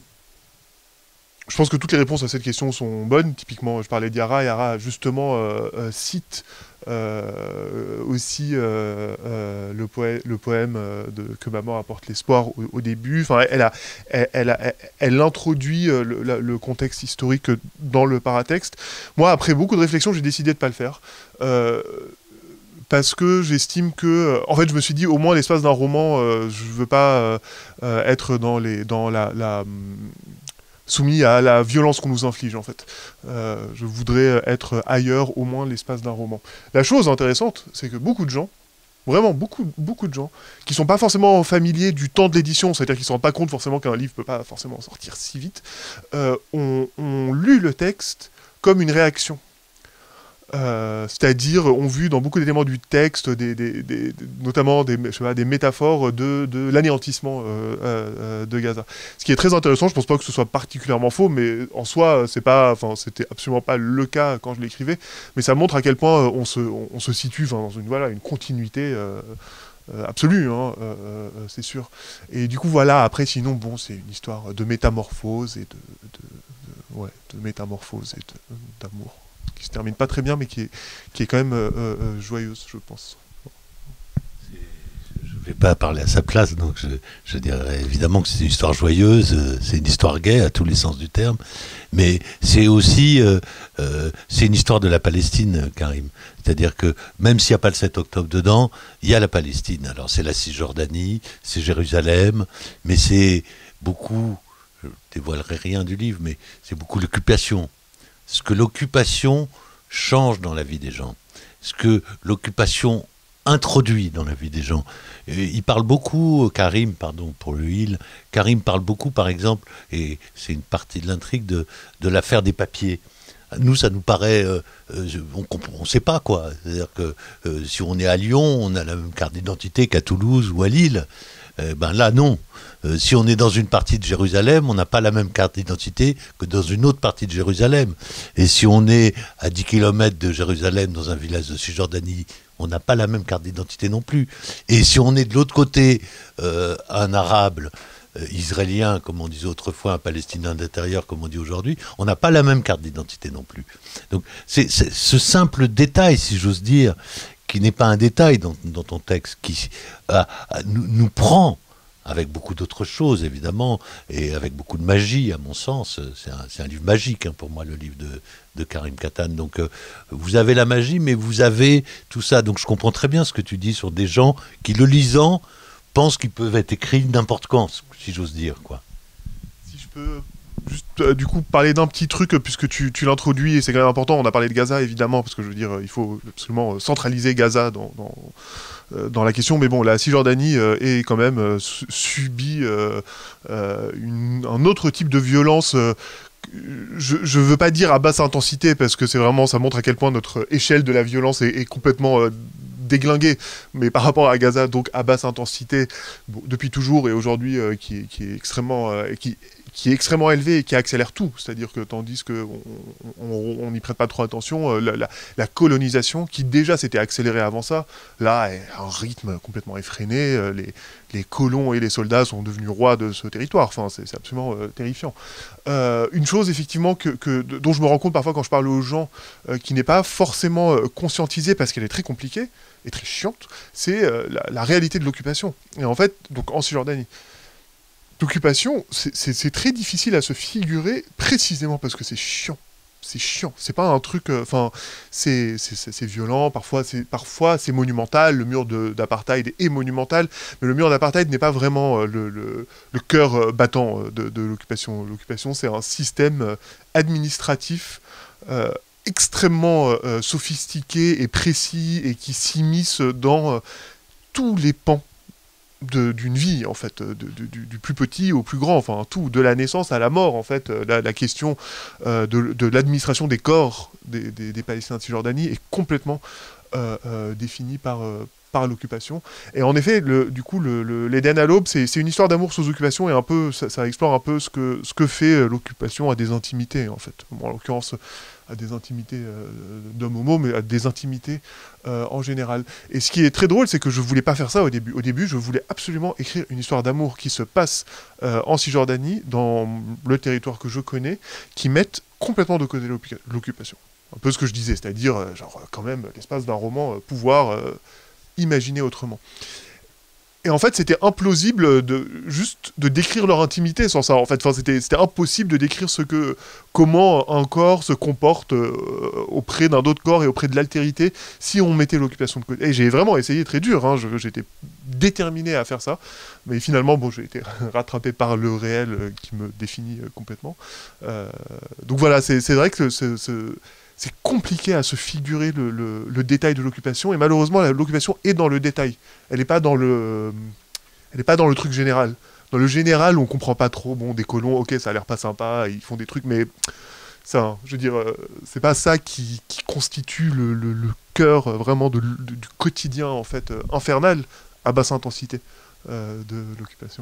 je pense que toutes les réponses à cette question sont bonnes. Typiquement, je parlais d'Yara. Yara, justement, euh, euh, cite euh, aussi euh, euh, le, poème, le poème euh, de « Que ma mort apporte l'espoir » au, au début. Enfin, elle, a, elle, elle, a, elle introduit euh, le, le contexte historique dans le paratexte. Moi, après beaucoup de réflexions, j'ai décidé de ne pas le faire. Euh, parce que j'estime que... En fait, je me suis dit, au moins, l'espace d'un roman, euh, je ne veux pas euh, euh, être dans, les, dans la... la soumis à la violence qu'on nous inflige, en fait. Euh, je voudrais être ailleurs, au moins, l'espace d'un roman. La chose intéressante, c'est que beaucoup de gens, vraiment beaucoup, beaucoup de gens, qui sont pas forcément familiers du temps de l'édition, c'est-à-dire qu'ils ne se rendent pas compte forcément qu'un livre peut pas forcément sortir si vite, euh, ont, ont lu le texte comme une réaction. Euh, c'est-à-dire ont vu dans beaucoup d'éléments du texte, des, des, des, notamment des, je sais pas, des métaphores de, de l'anéantissement euh, euh, de Gaza. Ce qui est très intéressant, je pense pas que ce soit particulièrement faux, mais en soi, c'est pas, enfin, c'était absolument pas le cas quand je l'écrivais, mais ça montre à quel point on se, on, on se situe dans une, voilà, une continuité euh, euh, absolue, hein, euh, euh, c'est sûr. Et du coup, voilà, après, sinon, bon, c'est une histoire de métamorphose et de, de, de, ouais, de métamorphose et de, d'amour, qui se termine pas très bien, mais qui est, qui est quand même euh, euh, joyeuse, je pense. C'est, je vais pas parler à sa place, donc je, je dirais évidemment que c'est une histoire joyeuse, c'est une histoire gaie à tous les sens du terme, mais c'est aussi euh, euh, c'est une histoire de la Palestine, Karim. C'est-à-dire que même s'il n'y a pas le sept octobre dedans, il y a la Palestine. Alors c'est la Cisjordanie, c'est Jérusalem, mais c'est beaucoup, je ne dévoilerai rien du livre, mais c'est beaucoup l'occupation. Ce que l'occupation change dans la vie des gens, ce que l'occupation introduit dans la vie des gens. Et il parle beaucoup, Karim, pardon pour le il, Karim parle beaucoup par exemple, et c'est une partie de l'intrigue, de, de l'affaire des papiers. Nous, ça nous paraît, euh, on ne sait pas quoi. C'est-à-dire que euh, si on est à Lyon, on a la même carte d'identité qu'à Toulouse ou à Lille. Euh, ben là, non. Euh, si on est dans une partie de Jérusalem, on n'a pas la même carte d'identité que dans une autre partie de Jérusalem. Et si on est à dix kilomètres de Jérusalem, dans un village de Cisjordanie, on n'a pas la même carte d'identité non plus. Et si on est de l'autre côté, euh, un arabe, euh, israélien, comme on disait autrefois, un palestinien d'intérieur, comme on dit aujourd'hui, on n'a pas la même carte d'identité non plus. Donc c'est, c'est ce simple détail, si j'ose dire, qui n'est pas un détail dans, dans ton texte, qui euh, nous, nous prend, avec beaucoup d'autres choses évidemment, et avec beaucoup de magie à mon sens. C'est un, c'est un livre magique hein, pour moi, le livre de, de Karim Katan. Donc euh, vous avez la magie, mais vous avez tout ça. Donc je comprends très bien ce que tu dis sur des gens qui, le lisant, pensent qu'ils peuvent être écrits n'importe quand, si j'ose dire, quoi. Si je peux juste euh, du coup parler d'un petit truc, puisque tu, tu l'introduis, et c'est quand même important, on a parlé de Gaza évidemment, parce que je veux dire, il faut absolument centraliser Gaza dans... dans dans la question, mais bon, la Cisjordanie euh, est quand même euh, subit euh, euh, une, un autre type de violence. Euh, je ne veux pas dire à basse intensité, parce que c'est vraiment, ça montre à quel point notre échelle de la violence est, est complètement euh, déglinguée. Mais par rapport à Gaza, donc à basse intensité, bon, depuis toujours et aujourd'hui, euh, qui, qui est extrêmement, euh, qui qui est extrêmement élevé et qui accélère tout. C'est-à-dire que tandis qu'on n'y prête pas trop attention, euh, la, la, la colonisation, qui déjà s'était accélérée avant ça, là, est à un rythme complètement effréné. Euh, les, les colons et les soldats sont devenus rois de ce territoire. Enfin, c'est, c'est absolument euh, terrifiant. Euh, une chose, effectivement, que, que, dont je me rends compte parfois quand je parle aux gens, euh, qui n'est pas forcément euh, conscientisée parce qu'elle est très compliquée et très chiante, c'est euh, la, la réalité de l'occupation. Et en fait, donc en Cisjordanie, l'occupation, c'est, c'est, c'est très difficile à se figurer, précisément parce que c'est chiant. C'est chiant. C'est pas un truc... Enfin, euh, c'est, c'est, c'est, c'est violent, parfois c'est, parfois c'est monumental. Le mur de, d'apartheid est monumental, mais le mur d'apartheid n'est pas vraiment euh, le, le, le cœur euh, battant euh, de, de l'occupation. L'occupation, c'est un système euh, administratif euh, extrêmement euh, sophistiqué et précis, et qui s'immisce dans euh, tous les pans De, d'une vie, en fait, de, de, du, du plus petit au plus grand, enfin tout, de la naissance à la mort, en fait. La, la question euh, de, de l'administration des corps des, des, des Palestiniens de Cisjordanie est complètement euh, euh, définie par, euh, par l'occupation. Et en effet, le, du coup, le, le, l'Éden à l'aube, c'est, c'est une histoire d'amour sous occupation, et un peu, ça, ça explore un peu ce que, ce que fait l'occupation à des intimités, en fait. Bon, en l'occurrence, à des intimités euh, d'homme homo, mais à des intimités euh, en général. Et ce qui est très drôle, c'est que je voulais pas faire ça au début. Au début, je voulais absolument écrire une histoire d'amour qui se passe euh, en Cisjordanie, dans le territoire que je connais, qui mette complètement de côté l'occupation. Un peu ce que je disais, c'est-à-dire, euh, genre, quand même, l'espace d'un roman, euh, pouvoir euh, imaginer autrement. Et en fait, c'était implausible de juste de décrire leur intimité sans ça. En fait, enfin, c'était, c'était impossible de décrire ce que, comment un corps se comporte euh, auprès d'un autre corps et auprès de l'altérité si on mettait l'occupation de côté. Et j'ai vraiment essayé, très dur, hein, je, j'étais déterminé à faire ça, mais finalement, bon, j'ai été rattrapé par le réel euh, qui me définit euh, complètement. Euh, donc voilà, c'est, c'est vrai que ce, ce, c'est compliqué à se figurer le, le, le détail de l'occupation, et malheureusement, l'occupation est dans le détail. Elle n'est pas dans le, elle n'est pas dans le truc général. Dans le général, on comprend pas trop. Bon, des colons, ok, ça a l'air pas sympa, ils font des trucs, mais ça, je veux dire, euh, c'est pas ça qui, qui constitue le, le, le cœur euh, vraiment de, de, du quotidien, en fait, euh, infernal, à basse intensité euh, de l'occupation.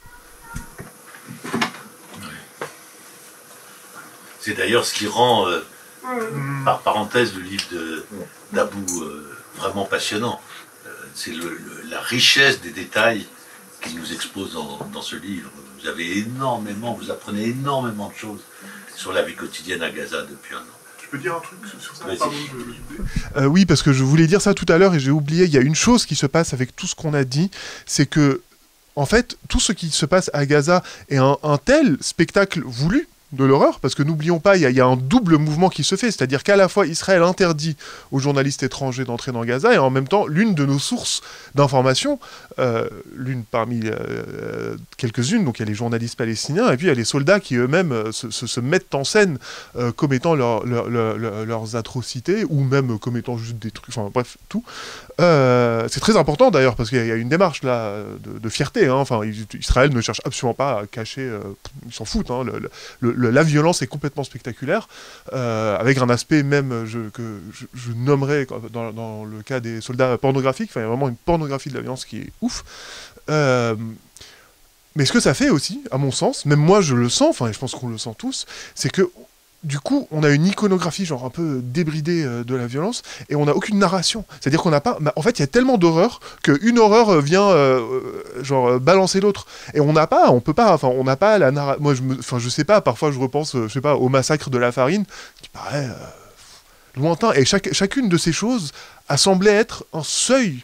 C'est d'ailleurs ce qui rend, euh, mmh. par parenthèse, le livre de, d'Abou euh, vraiment passionnant. Euh, c'est le, le, la richesse des détails qu'il nous expose dans, dans ce livre. Vous avez énormément, vous apprenez énormément de choses sur la vie quotidienne à Gaza depuis un an. peux dire un truc sur ça? Pardon, je... euh, Oui, parce que je voulais dire ça tout à l'heure et j'ai oublié, il y a une chose qui se passe avec tout ce qu'on a dit, c'est que, en fait, tout ce qui se passe à Gaza est un, un tel spectacle voulu de l'horreur, parce que n'oublions pas, il y, y a un double mouvement qui se fait, c'est-à-dire qu'à la fois Israël interdit aux journalistes étrangers d'entrer dans Gaza, et en même temps, l'une de nos sources d'information, euh, l'une parmi euh, quelques-unes, donc il y a les journalistes palestiniens, et puis il y a les soldats qui eux-mêmes euh, se, se, se mettent en scène euh, commettant leur, leur, leur, leur, leurs atrocités, ou même commettant juste des trucs, enfin bref, tout. Euh, c'est très important d'ailleurs, parce qu'il y a une démarche là de, de fierté, hein. Enfin, Israël ne cherche absolument pas à cacher, euh, ils s'en foutent, hein, le, le, le la violence est complètement spectaculaire, euh, avec un aspect même je, que je, je nommerais dans, dans le cas des soldats pornographiques, enfin il y a vraiment une pornographie de la violence qui est ouf. Euh, mais ce que ça fait aussi, à mon sens, même moi je le sens, enfin je pense qu'on le sent tous, c'est que du coup, on a une iconographie genre un peu débridée euh, de la violence et on n'a aucune narration. C'est-à-dire qu'on n'a pas... Bah, en fait, il y a tellement d'horreur qu'une horreur vient euh, genre euh, balancer l'autre. Et on n'a pas, on peut pas, enfin, on n'a pas la narration... Moi, je me... Enfin, je sais pas, parfois je repense, euh, je sais pas, au massacre de la Farine, qui paraît euh, lointain. Et chaque... chacune de ces choses a semblé être un seuil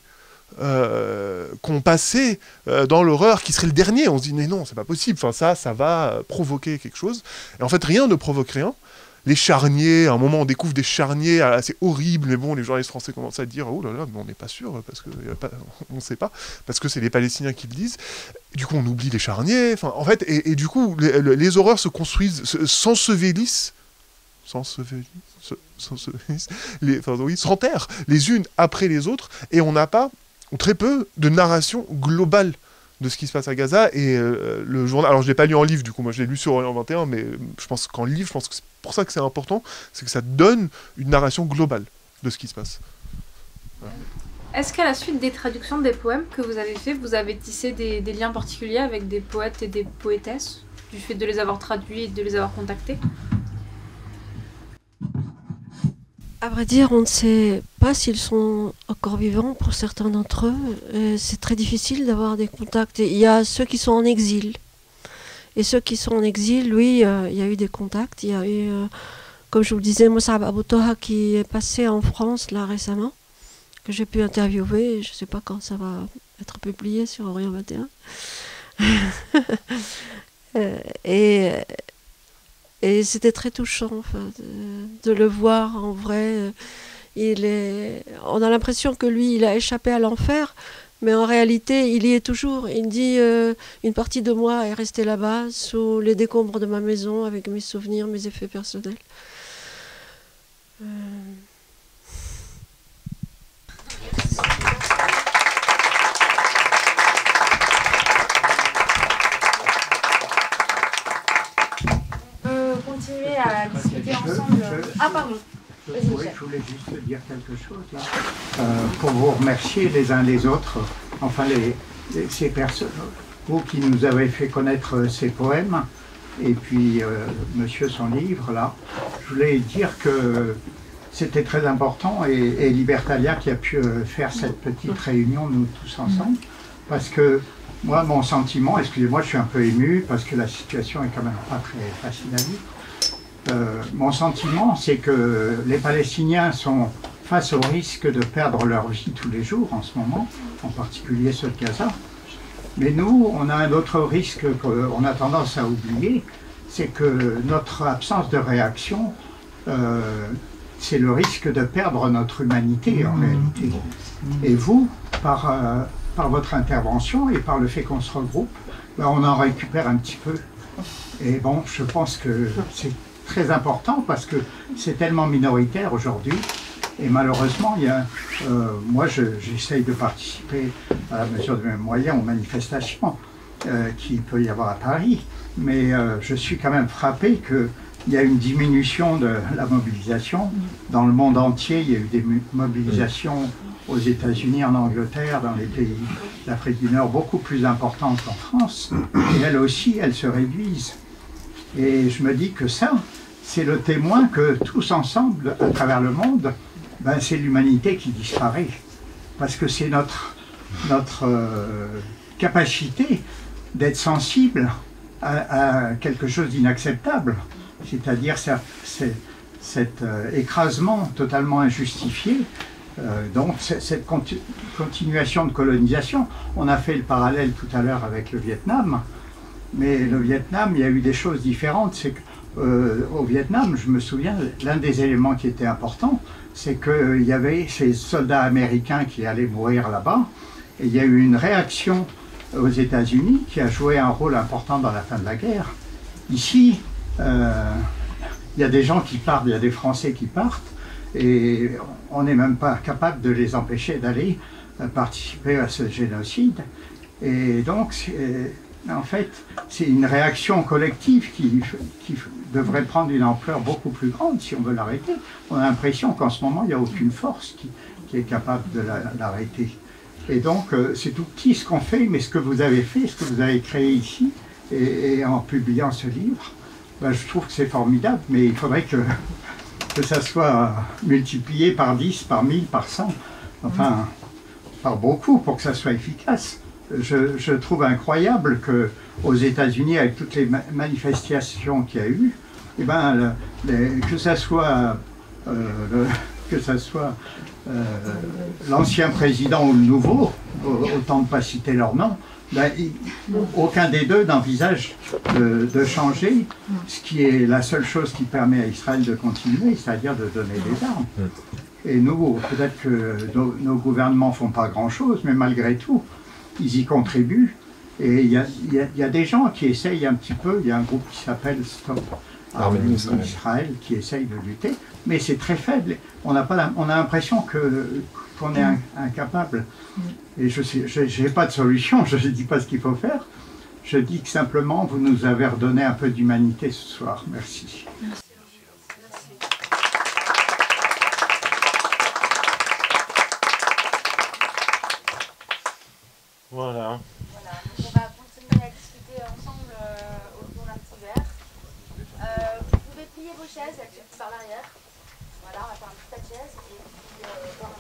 Euh, qu'on passait euh, dans l'horreur qui serait le dernier. On se dit mais non, c'est pas possible, enfin ça, ça va provoquer quelque chose. Et en fait rien ne provoque rien. Les charniers, à un moment on découvre des charniers assez horribles, mais bon, les journalistes français commencent à dire oh là là, mais on n'est pas sûr, parce que y a pas, on sait pas, parce que c'est les Palestiniens qui le disent. Du coup on oublie les charniers, enfin en fait, et, et du coup les, les horreurs se construisent, s'ensevelissent, s'ensevelissent, s'ensevelissent, les, enfin oui, s'enterrent les unes après les autres, et on n'a pas ou très peu de narration globale de ce qui se passe à Gaza. Et euh, le journal, alors je l'ai pas lu en livre, du coup moi je l'ai lu sur Orient vingt et un, mais je pense qu'en livre, je pense que c'est pour ça que c'est important, c'est que ça donne une narration globale de ce qui se passe. Voilà. Est-ce qu'à la suite des traductions des poèmes que vous avez fait, vous avez tissé des, des liens particuliers avec des poètes et des poétesses, du fait de les avoir traduits et de les avoir contactés? À vrai dire, on ne sait pas s'ils sont encore vivants pour certains d'entre eux. Euh, c'est très difficile d'avoir des contacts. Et il y a ceux qui sont en exil. Et ceux qui sont en exil, oui, euh, il y a eu des contacts. Il y a eu, euh, comme je vous le disais, Moussab Abou Toha qui est passé en France là récemment, que j'ai pu interviewer. Je ne sais pas quand ça va être publié sur Orient vingt et un. euh, et... Et c'était très touchant enfin, de, de le voir en vrai. Il est, on a l'impression que lui, il a échappé à l'enfer, mais en réalité, il y est toujours. Il dit euh, une partie de moi est restée là-bas, sous les décombres de ma maison, avec mes souvenirs, mes effets personnels. Euh... Continuer à discuter ensemble. Je, ah pardon. Je, oui, je voulais juste dire quelque chose là, euh, pour vous remercier les uns les autres, enfin les, les, ces personnes, vous qui nous avez fait connaître ces poèmes, et puis euh, monsieur son livre là. Je voulais dire que c'était très important et, et Libertalia qui a pu faire cette petite réunion nous tous ensemble, parce que moi mon sentiment, excusez-moi je suis un peu ému parce que la situation est quand même pas très facile à vivre. Euh, mon sentiment, c'est que les Palestiniens sont face au risque de perdre leur vie tous les jours en ce moment, en particulier ceux de Gaza. Mais nous, on a un autre risque qu'on a tendance à oublier, c'est que notre absence de réaction, euh, c'est le risque de perdre notre humanité en réalité. Et vous, par, euh, par votre intervention et par le fait qu'on se regroupe, ben, on en récupère un petit peu. Et bon, je pense que c'est très important parce que c'est tellement minoritaire aujourd'hui et malheureusement il y a, euh, moi j'essaye de participer à la mesure de mes moyens aux manifestations euh, qu'il peut y avoir à Paris, mais euh, je suis quand même frappé qu'il y a une diminution de la mobilisation dans le monde entier. Il y a eu des mobilisations aux États-Unis, en Angleterre, dans les pays d'Afrique du Nord beaucoup plus importantes qu'en France, et elles aussi elles se réduisent. Et je me dis que ça, c'est le témoin que tous ensemble, à travers le monde, ben c'est l'humanité qui disparaît. Parce que c'est notre, notre euh, capacité d'être sensible à, à quelque chose d'inacceptable. C'est-à-dire cet euh, écrasement totalement injustifié, euh, donc cette conti continuation de colonisation. On a fait le parallèle tout à l'heure avec le Vietnam, mais le Vietnam, il y a eu des choses différentes. C'est que, euh, au Vietnam, je me souviens, l'un des éléments qui était important, c'est qu'il y avait ces soldats américains qui allaient mourir là-bas, et il y a eu une réaction aux États-Unis qui a joué un rôle important dans la fin de la guerre. Ici, euh, il y a des gens qui partent, il y a des Français qui partent, et on n'est même pas capable de les empêcher d'aller participer à ce génocide. Et donc, en fait, c'est une réaction collective qui, qui devrait prendre une ampleur beaucoup plus grande si on veut l'arrêter. On a l'impression qu'en ce moment, il n'y a aucune force qui, qui est capable de l'arrêter. Et donc, c'est tout petit ce qu'on fait, mais ce que vous avez fait, ce que vous avez créé ici, et, et en publiant ce livre, ben, je trouve que c'est formidable, mais il faudrait que, que ça soit multiplié par dix, par mille, par cent, enfin, par beaucoup pour que ça soit efficace. Je, je trouve incroyable qu'aux États-Unis, avec toutes les ma manifestations qu'il y a eu, eh ben, le, les, que ça soit, euh, le, que ça soit euh, l'ancien président ou le nouveau, autant ne pas citer leur nom, ben, il, aucun des deux n'envisage de, de changer, ce qui est la seule chose qui permet à Israël de continuer, c'est-à-dire de donner des armes. Et nous, peut-être que nos, nos gouvernements ne font pas grand-chose, mais malgré tout, ils y contribuent. Et il y, y, y a des gens qui essayent un petit peu, il y a un groupe qui s'appelle Stop Arménie Israël qui essaye de lutter, mais c'est très faible. On a, pas la, on a l'impression que qu'on est in, incapable. Et je n'ai pas de solution, je ne dis pas ce qu'il faut faire. Je dis que simplement, vous nous avez redonné un peu d'humanité ce soir. Merci. Merci. Voilà. Voilà, donc on va continuer à discuter ensemble euh, autour d'un petit verre. Euh, vous pouvez plier vos chaises, elles sont par l'arrière. Voilà, on va faire un petit tas de chaises et puis euh,